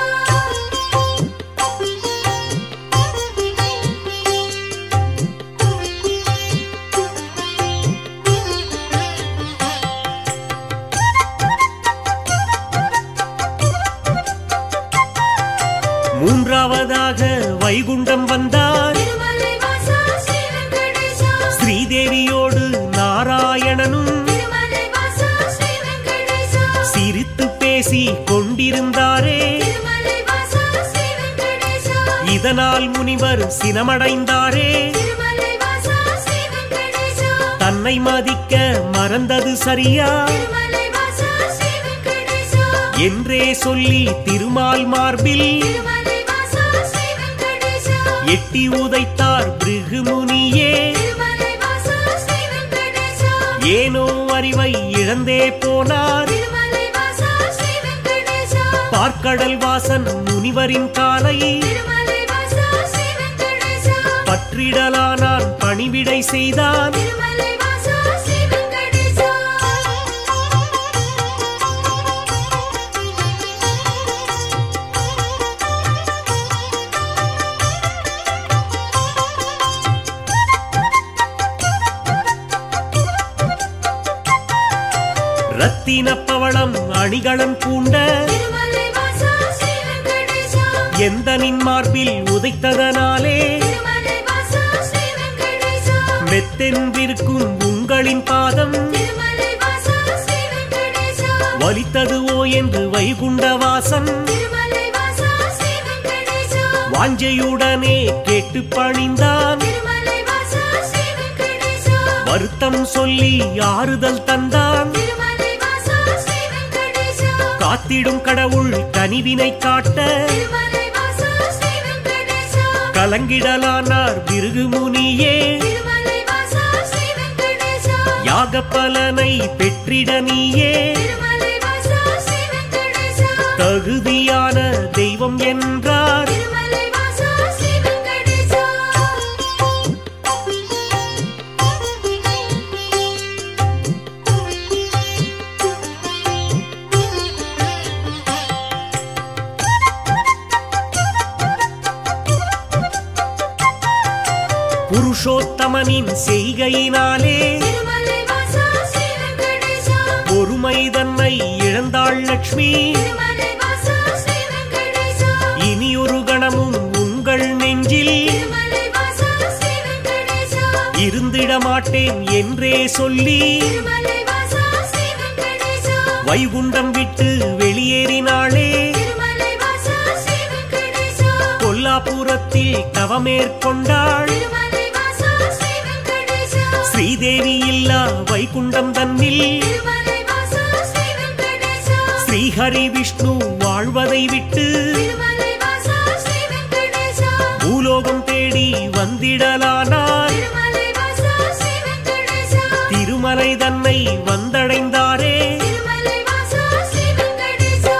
மூன்றாவதாக வைகுண்டம் வந்தார். திருமலை வாசா ஸ்ரீ வெங்கடேசா. ஸ்ரீதேவியோடு நாராயணனும் திருமலை வாசா ஸ்ரீ வெங்கடேசா. சிரித்து பேசி கொண்டிருந்தாரே. திருமலை வாசா ஸ்ரீ வெங்கடேசா. இதனால் முனிவர் சினமடைந்தாரே. திருமலை வாசா ஸ்ரீ வெங்கடேசா. தன்னை மதிக்க மறந்தது சரியா திருமலை வாசா ஸ்ரீ வெங்கடேசா. என்றே சொல்லி திருமால் மார்பில் திருமலை வாசா ஸ்ரீ வெங்கடேசா. எட்டி உதைத்தார் பிருகு முனியே. திருமலை வாசா ஸ்ரீ வெங்கடேசா. ஏனோ அறிவை இழந்தே போனார். திருமலை வாசா ஸ்ரீ வெங்கடேசா. பார்க்கடல் வாசன் முனிவரின் காலை திருமலை வாசா ஸ்ரீ வெங்கடேசா. பற்றிடலானான், பணிவிடை செய்தான். திருமலை வாசா ஸ்ரீ வெங்கடேசா. ரத்தின பவளம் அணிகலன் பூண்ட திருமலை வாசா ஸ்ரீ வெங்கடேசா. எந்தனின் மார்பில் உதைத்ததனாலே திருமலை வாசா ஸ்ரீ வெங்கடேசா. மெத்தென்றிருக்கும் உங்களின் பாதம் திருமலை வாசா ஸ்ரீ வெங்கடேசா. வலித்ததுவோ என்று வைகுண்டவாசன் திருமலை வாசா ஸ்ரீ வெங்கடேசா. வாஞ்சையுடனே கேட்டு பணிந்தான். திருமலை வாசா ஸ்ரீ வெங்கடேசா. வருத்தம் சொல்லி ஆறுதல் தந்தான். திருமலை வாசா ஸ்ரீ வெங்கடேசா. காத்திடும் கடவுள் கனிவினை காட்ட திருமலை வாசா ஸ்ரீ வெங்கடேசா. கலங்கிடலானார் பிருகு முனியே. திருமலை வாசா ஸ்ரீ வெங்கடேசா. யாக பலனை பெற்றிட நீயே திருமலை வாசா ஸ்ரீ வெங்கடேசா தகுதியான தெய்வம் என்றார் திருமலை வாசா ஸ்ரீ வெங்கடேசா புருஷோத்தமனின் செய்கையினாலே திருமலை வாசா ஸ்ரீ வெங்கடேசா பொறுமை தன்னை இழந்தாள் லட்சுமி திருமலை வாசா ஸ்ரீ வெங்கடேசா இனியொரு கணமும் உங்கள் நெஞ்சில் திருமலை வாசா ஸ்ரீ வெங்கடேசா இருந்திட மாட்டேன் என்றே சொல்லி திருமலை வாசா ஸ்ரீ வெங்கடேசா வைகுண்டம் விட்டு வெளியேறினாளே திருமலை வாசா ஸ்ரீ வெங்கடேசா கொல்லாபுரத்தில் தவமேற்கொண்டாள் திருமலை வாசா ஸ்ரீ வெங்கடேசா ஸ்ரீதேவி இல்லா வைகுண்டம் தன்னில் திருமலை வாசா ஸ்ரீ வெங்கடேசா ஸ்ரீஹரி விஷ்ணு வாழ்வதை விட்டு திருமலை வாசா ஸ்ரீ வெங்கடேசா பூலோகம் தேடி வந்திடலானார் திருமலை வாசா ஸ்ரீ வெங்கடேசா திருமலை தன்னை வந்தடைந்தாரே திருமலை வாசா ஸ்ரீ வெங்கடேசா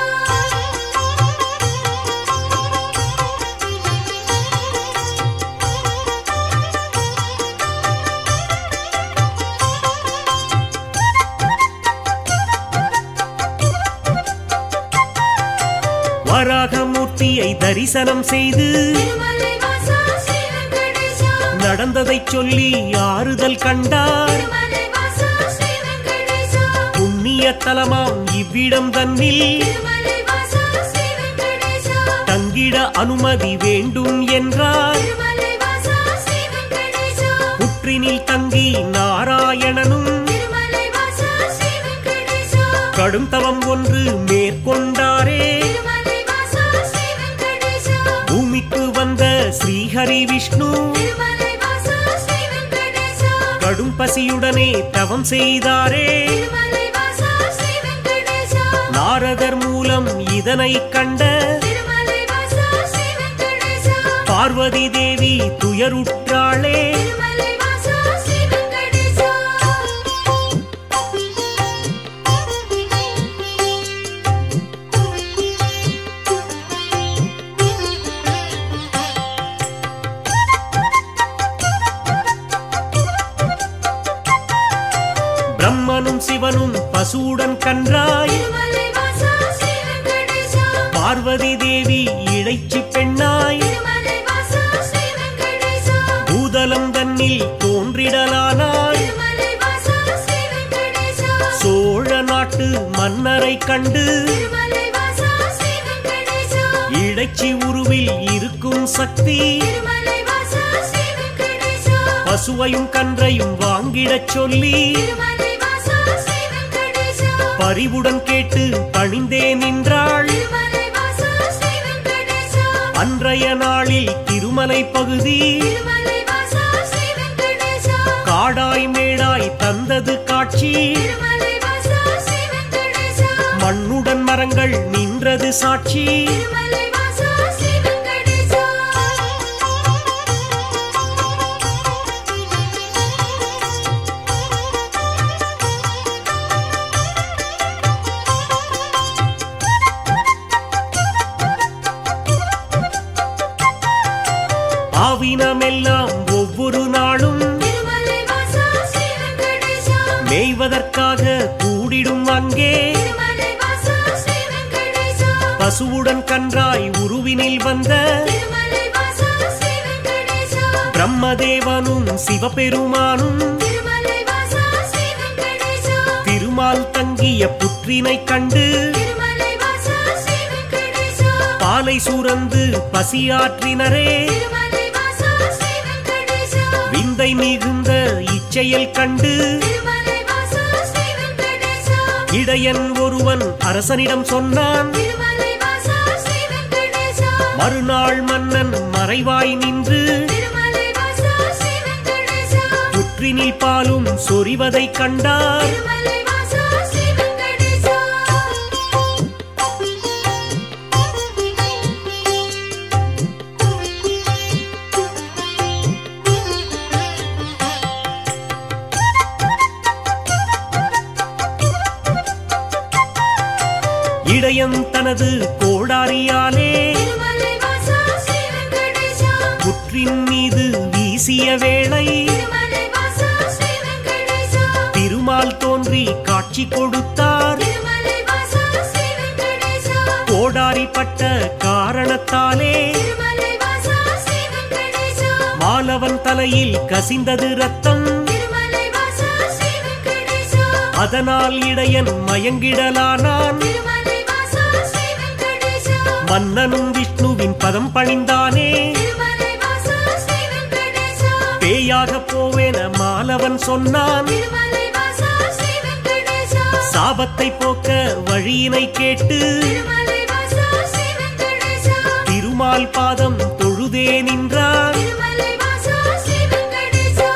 வராகமூர்த்தியை தரிசனம் செய்து திருமலை வாசா ஸ்ரீ வெங்கடேசா நடந்ததைச் சொல்லி ஆறுதல் கண்டார் திருமலை வாசா ஸ்ரீ வெங்கடேசா புண்ணிய தலமாம் இவ்விடம் தன்னில் திருமலை வாசா ஸ்ரீ வெங்கடேசா தங்கிட அனுமதி வேண்டும் என்றார் திருமலை வாசா ஸ்ரீ வெங்கடேசா புற்றினில் தங்கி நாராயணனும் திருமலை வாசா ஸ்ரீ வெங்கடேசா கடும் தவம் ஒன்று மேற்கொண்டாரே திருமலை வாசா ஸ்ரீ வெங்கடேசா பூமிக்கு வந்த ஸ்ரீஹரி விஷ்ணு திருமலை வாசா ஸ்ரீ வெங்கடேசா கடும் பசியுடனே தவம் செய்தாரே திருமலை வாசா ஸ்ரீ வெங்கடேசா நாரதர் மூலம் இதனை கண்ட திருமலை வாசா ஸ்ரீ வெங்கடேசா பார்வதி தேவி துயருற்றாளே திருமலை வாசா ஸ்ரீ வெங்கடேசா பிரம்மனும் சிவனும் பசுவுடன் கன்றாய் திருமலை வாசா ஸ்ரீ வெங்கடேசா பார்வதி தேவி இடைச்சி பெண்ணாய் திருமலை வாசா ஸ்ரீ வெங்கடேசா பூதலம் தன்னில் தோன்றிடலானாய் திருமலை வாசா ஸ்ரீ வெங்கடேசா சோழ நாட்டு மன்னரை கண்டு திருமலை வாசா ஸ்ரீ வெங்கடேசா இடைச்சி உருவில் இருக்கும் சக்தி திருமலை வாசா ஸ்ரீ வெங்கடேசா பசுவையும் கன்றையும் வாங்கிடச் சொல்லி திருமலை வாசா ஸ்ரீ வெங்கடேசா பரிவுடன் கேட்டு பணிந்தே நின்றாள் திருமலை வாசா ஸ்ரீ வெங்கடேசா அன்றைய நாளில் திருமலை பகுதி திருமலை வாசா ஸ்ரீ வெங்கடேசா காடாய் மேடாய் தந்தது காட்சி திருமலை வாசா ஸ்ரீ வெங்கடேசா மண்ணுடன் மரங்கள் நின்றது சாட்சி திருமலை வாசா ஸ்ரீ வெங்கடேசா ஆவினமெல்லாம் ஒவ்வொரு நாளும் திருமலை வாசா ஸ்ரீ வெங்கடேசா மேய்வதற்காக கூடிடும் அங்கே திருமலை வாசா ஸ்ரீ வெங்கடேசா பசுவுடன் கன்றாய் உருவினில் வந்த திருமலை வாசா ஸ்ரீ வெங்கடேசா பிரம்மதேவனும் சிவபெருமானும் திருமலை வாசா ஸ்ரீ வெங்கடேசா திருமால் தங்கிய புற்றினை கண்டு திருமலை வாசா ஸ்ரீ வெங்கடேசா பாலை சுரந்து பசியாற்றினரே திருமலை வாசா ஸ்ரீ வெங்கடேசா விந்தை மிகுந்த இச்செயல் கண்டு திருமலை வாசா ஸ்ரீ வெங்கடேசா இடையன் ஒருவன் அரசனிடம் சொன்னான் திருமலை வாசா ஸ்ரீ வெங்கடேசா மறுநாள் மன்னன் மறைவாய் நின்று திருமலை வாசா ஸ்ரீ வெங்கடேசா புற்றினில் பாலும் சொரிவதைக் கண்டார் திருமலை வாசா ஸ்ரீ வெங்கடேசா இடையன் தனது கோடாரியாலே திருமலை வாசா ஸ்ரீ வெங்கடேசா புற்றின் மீது வீசிய வேளை திருமலை வாசா ஸ்ரீ வெங்கடேசா திருமால் தோன்றி காட்சி கொடுத்தார். திருமலை வாசா ஸ்ரீ வெங்கடேசா கோடாரிப்பட்ட காரணத்தாலே திருமலை வாசா ஸ்ரீ வெங்கடேசா மாலவன் தலையில் கசிந்தது ரத்தம். திருமலை வாசா ஸ்ரீ வெங்கடேசா அதனால் இடையன் மயங்கிடலானான். திருமலை வாசா ஸ்ரீ வெங்கடேசா மன்னனும் விஷ்ணுவின் பதம் பணிந்தானே. திருமலை வாசா ஸ்ரீ வெங்கடேசா பேயாக போவேன மாலவன் சொன்னான். திருமலை வாசா ஸ்ரீ வெங்கடேசா சாபத்தை போக்க வழியினை கேட்டு திருமலை வாசா ஸ்ரீ வெங்கடேசா திருமால் பாதம் தொழுதே நின்றான். திருமலை வாசா ஸ்ரீ வெங்கடேசா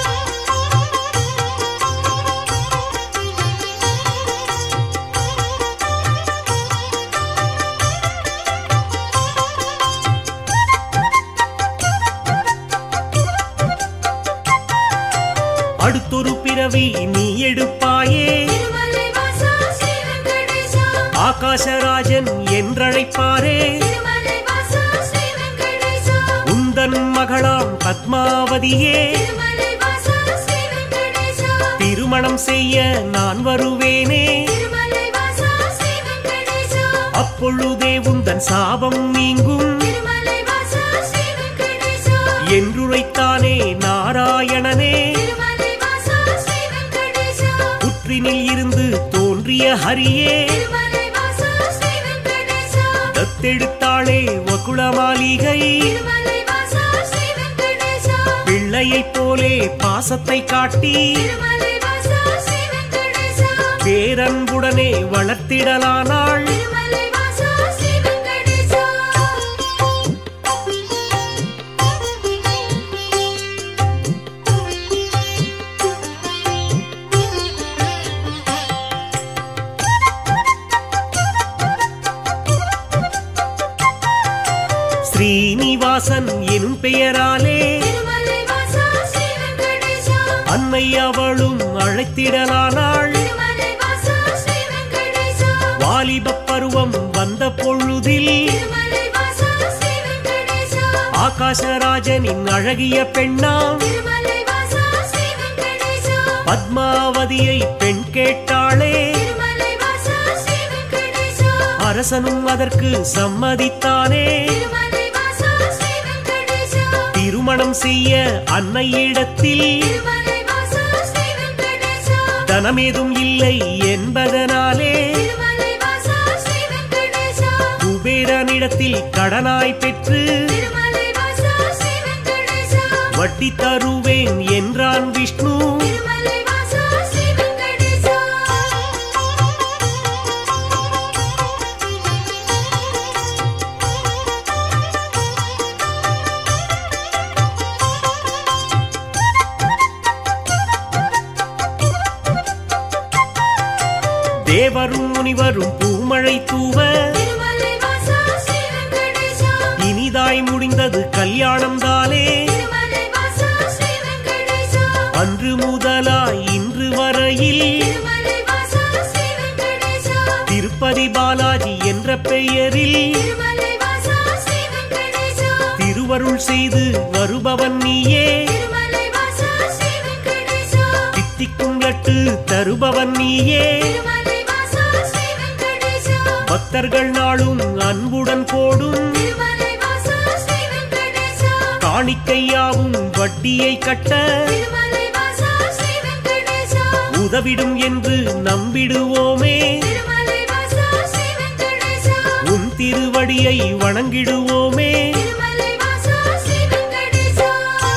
அடுத்தொரு பிறவி நீ எடுப்பாயே. திருமலை வாசா ஸ்ரீ வெங்கடேசா ஆகாசராஜன் என்றழைப்பாரே. திருமலை வாசா ஸ்ரீ வெங்கடேசா உந்தன் மகளாம் பத்மாவதியே திருமலை வாசா ஸ்ரீ வெங்கடேசா திருமணம் செய்ய நான் வருவேனே. திருமலை வாசா ஸ்ரீ வெங்கடேசா அப்பொழுதே உந்தன் சாபம் நீங்கும் திருமலை வாசா ஸ்ரீ வெங்கடேசா என்றுரைத்தானே நாராயணனே. திருமலை வாசா ஸ்ரீ வெங்கடேசா புற்றினில் இருந்து தோன்றிய ஹரியே திருமலை வாசா ஸ்ரீ வெங்கடேசா தத்தெடுத்தாளே வகுளமாளிகை. திருமலை வாசா ஸ்ரீ வெங்கடேசா பிள்ளையைப் போலே பாசத்தை காட்டி திருமலை வாசா ஸ்ரீ வெங்கடேசா பேரன்புடனே வளர்த்திடலானாள். திருமலை வாசா ஸ்ரீ வெங்கடேசா ஸ்ரீனிவாசன் எனும் பெயராலே திருமலை வாசா ஸ்ரீ வெங்கடேசா அன்னை அவளும் அழைத்திடலானாள். திருமலை வாசா ஸ்ரீ வெங்கடேசா வாலிபப் பருவம் வந்த பொழுதில் திருமலை வாசா ஸ்ரீ வெங்கடேசா ஆகாசராஜனின் அழகிய பெண்ணாம் திருமலை வாசா ஸ்ரீ வெங்கடேசா பத்மாவதியை பெண் கேட்டாளே. திருமலை வாசா ஸ்ரீ வெங்கடேசா அரசனும் அதற்கு சம்மதித்தானே. திருமலை வாசா ஸ்ரீ வெங்கடேசா திருமணம் செய்ய அன்னையிடத்தில் திருமலை வாசா ஸ்ரீ வெங்கடேசா தனமேதும் இல்லை என்பதனாலே திருமலை வாசா ஸ்ரீ வெங்கடேசா குபேரனிடத்தில் கடனாய் பெற்று திருமலை வாசா ஸ்ரீ வெங்கடேசா வட்டி தருவேன் என்றான் விஷ்ணு. திருமலை வாசா ஸ்ரீ வெங்கடேசா தேவரும் முனிவரும் பூமழை தூவ திருமலை வாசா ஸ்ரீ வெங்கடேசா இனிதாய் முடிந்தது கல்யாணம் தானே. திருமலை வாசா ஸ்ரீ வெங்கடேசா அன்று முதலாய் இன்று வரையில் திருமலை வாசா ஸ்ரீ வெங்கடேசா திருப்பதி பாலாஜி என்ற பெயரில் திருமலை வாசா ஸ்ரீ வெங்கடேசா திருவருள் செய்து வருபவன் நீயே. திருமலை வாசா ஸ்ரீ வெங்கடேசா தித்திக்கும் லட்டு தருபவன் நீயே. திருமலை வாசா ஸ்ரீ வெங்கடேசா பக்தர்கள் நாளும் அன்புடன் போடும் திருமலை வாசா ஸ்ரீ வெங்கடேசா காணிக்கையாவும் வட்டியை கட்ட திருமலை வாசா ஸ்ரீ வெங்கடேசா உதவிடும் என்று நம்பிடுவோமே. திருமலை வாசா ஸ்ரீ வெங்கடேசா உன் திருவடியை வணங்கிடுவோமே. திருமலை வாசா ஸ்ரீ வெங்கடேசா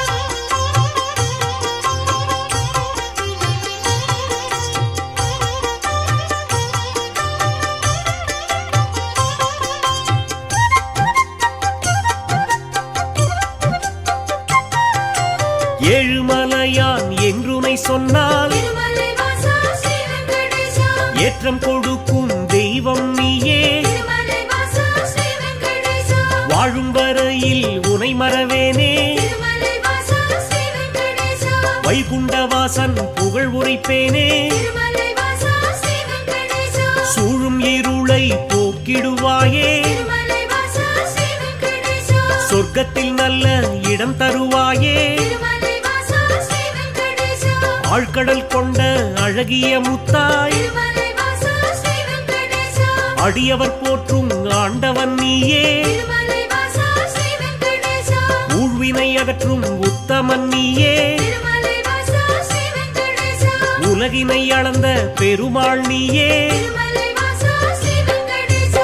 ஏழுமலையான் என்றுனை சொன்னால் திருமலை வாசா ஸ்ரீ வெங்கடேசா ஏற்றம் கொடுக்கும் தெய்வம் நீயே. திருமலை வாசா ஸ்ரீ வெங்கடேசா வாழும் வரையில் உனை மறவேனே. திருமலை வாசா ஸ்ரீ வெங்கடேசா வைகுண்டவாசன் புகழ் உரைப்பேனே. திருமலை வாசா ஸ்ரீ வெங்கடேசா சூழும் இருளை இடம் தருவாயே திருமலை வாசா ஸ்ரீ வெங்கடேசா ஆழ்கடல் கொண்ட அழகிய முத்தாய் திருமலை வாசா ஸ்ரீ வெங்கடேசா அடியவர் போற்றும் ஆண்டவன் நீயே திருமலை வாசா ஸ்ரீ வெங்கடேசா ஊழ்வினை அகற்றும் உத்தமன் நீயே திருமலை வாசா ஸ்ரீ வெங்கடேசா உலகினை அளந்த பெருமாள் நீயே திருமலை வாசா ஸ்ரீ வெங்கடேசா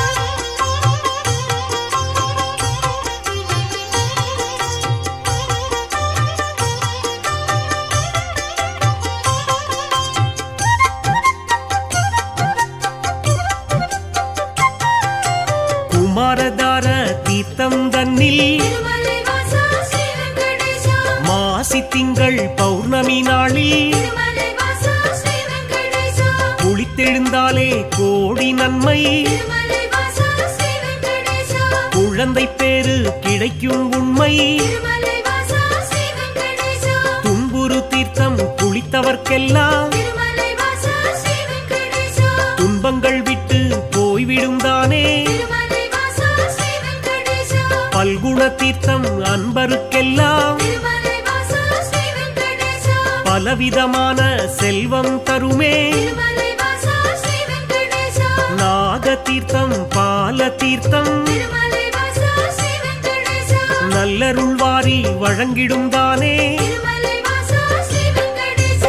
குமாரதார தீர்த்தம் தன்னில் திருமலை வாசா ஸ்ரீ வெங்கடேசா மாசி திங்கள் பௌர்ணமி நாளில் திருமலை வாசா ஸ்ரீ வெங்கடேசா குளித்தெழுந்தாலே கோடி நன்மை திருமலை வாசா ஸ்ரீ வெங்கடேசா குழந்தை பேரு கிடைக்கும் உண்மை திருமலை வாசா ஸ்ரீ வெங்கடேசா துன்புறு தீர்த்தம் குளித்தவர்க்கெல்லாம் திருமலை வாசா ஸ்ரீ வெங்கடேசா துன்பங்கள் விட்டு போய்விடும் தானே திருமலை வாசா ஸ்ரீ வெங்கடேசா பல்குண தீர்த்தம் அன்பருக்கெல்லாம் திருமலை வாசா ஸ்ரீ வெங்கடேசா பலவிதமான செல்வம் தருமே திருமலை வாசா ஸ்ரீ வெங்கடேசா நாக தீர்த்தம் பால தீர்த்தம் திருமலை வாசா ஸ்ரீ வெங்கடேசா நல்லருள் வாரி வழங்கிடும் தானே திருமலை வாசா ஸ்ரீ வெங்கடேசா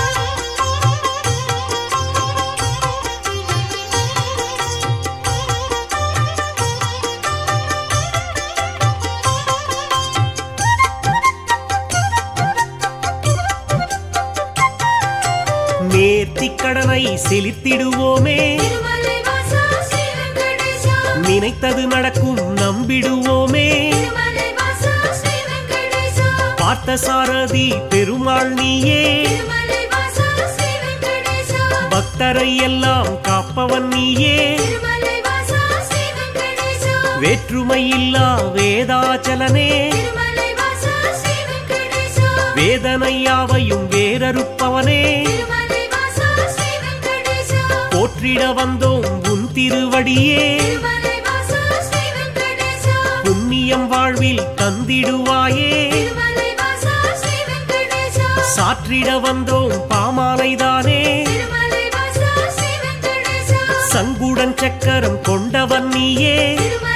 நேர்த்திக் கடனை செலுத்திடுவோமே திருமலை வாசா ஸ்ரீ வெங்கடேசா நினைத்தது நடக்கும் நம்பிடுவோமே திருமலை வாசா ஸ்ரீ வெங்கடேசா பார்த்த சாரதி பெருமாள் நீயே திருமலை வாசா ஸ்ரீ வெங்கடேசா பக்தரை எல்லாம் காப்பவன் நீயே திருமலை வாசா ஸ்ரீ வெங்கடேசா வேற்றுமை இல்லா வேதாச்சலனே திருமலை வாசா ஸ்ரீ வெங்கடேசா வேதனை யாவையும் வேறறுப்பவனே திருமலை வாசா ஸ்ரீ வெங்கடேசா போற்றிட வந்தோம் உன் திருவடியே திருமலை வாசா ஸ்ரீ வெங்கடேசா புண்ணியம் வாழ்வில் தந்திடுவாயே திருமலை வாசா ஸ்ரீ வெங்கடேசா சாற்றிட வந்தோம் பாமாலைதானே திருமலை வாசா ஸ்ரீ வெங்கடேசா சங்குடன் சக்கரம் கொண்டவன் நீயே திருமலை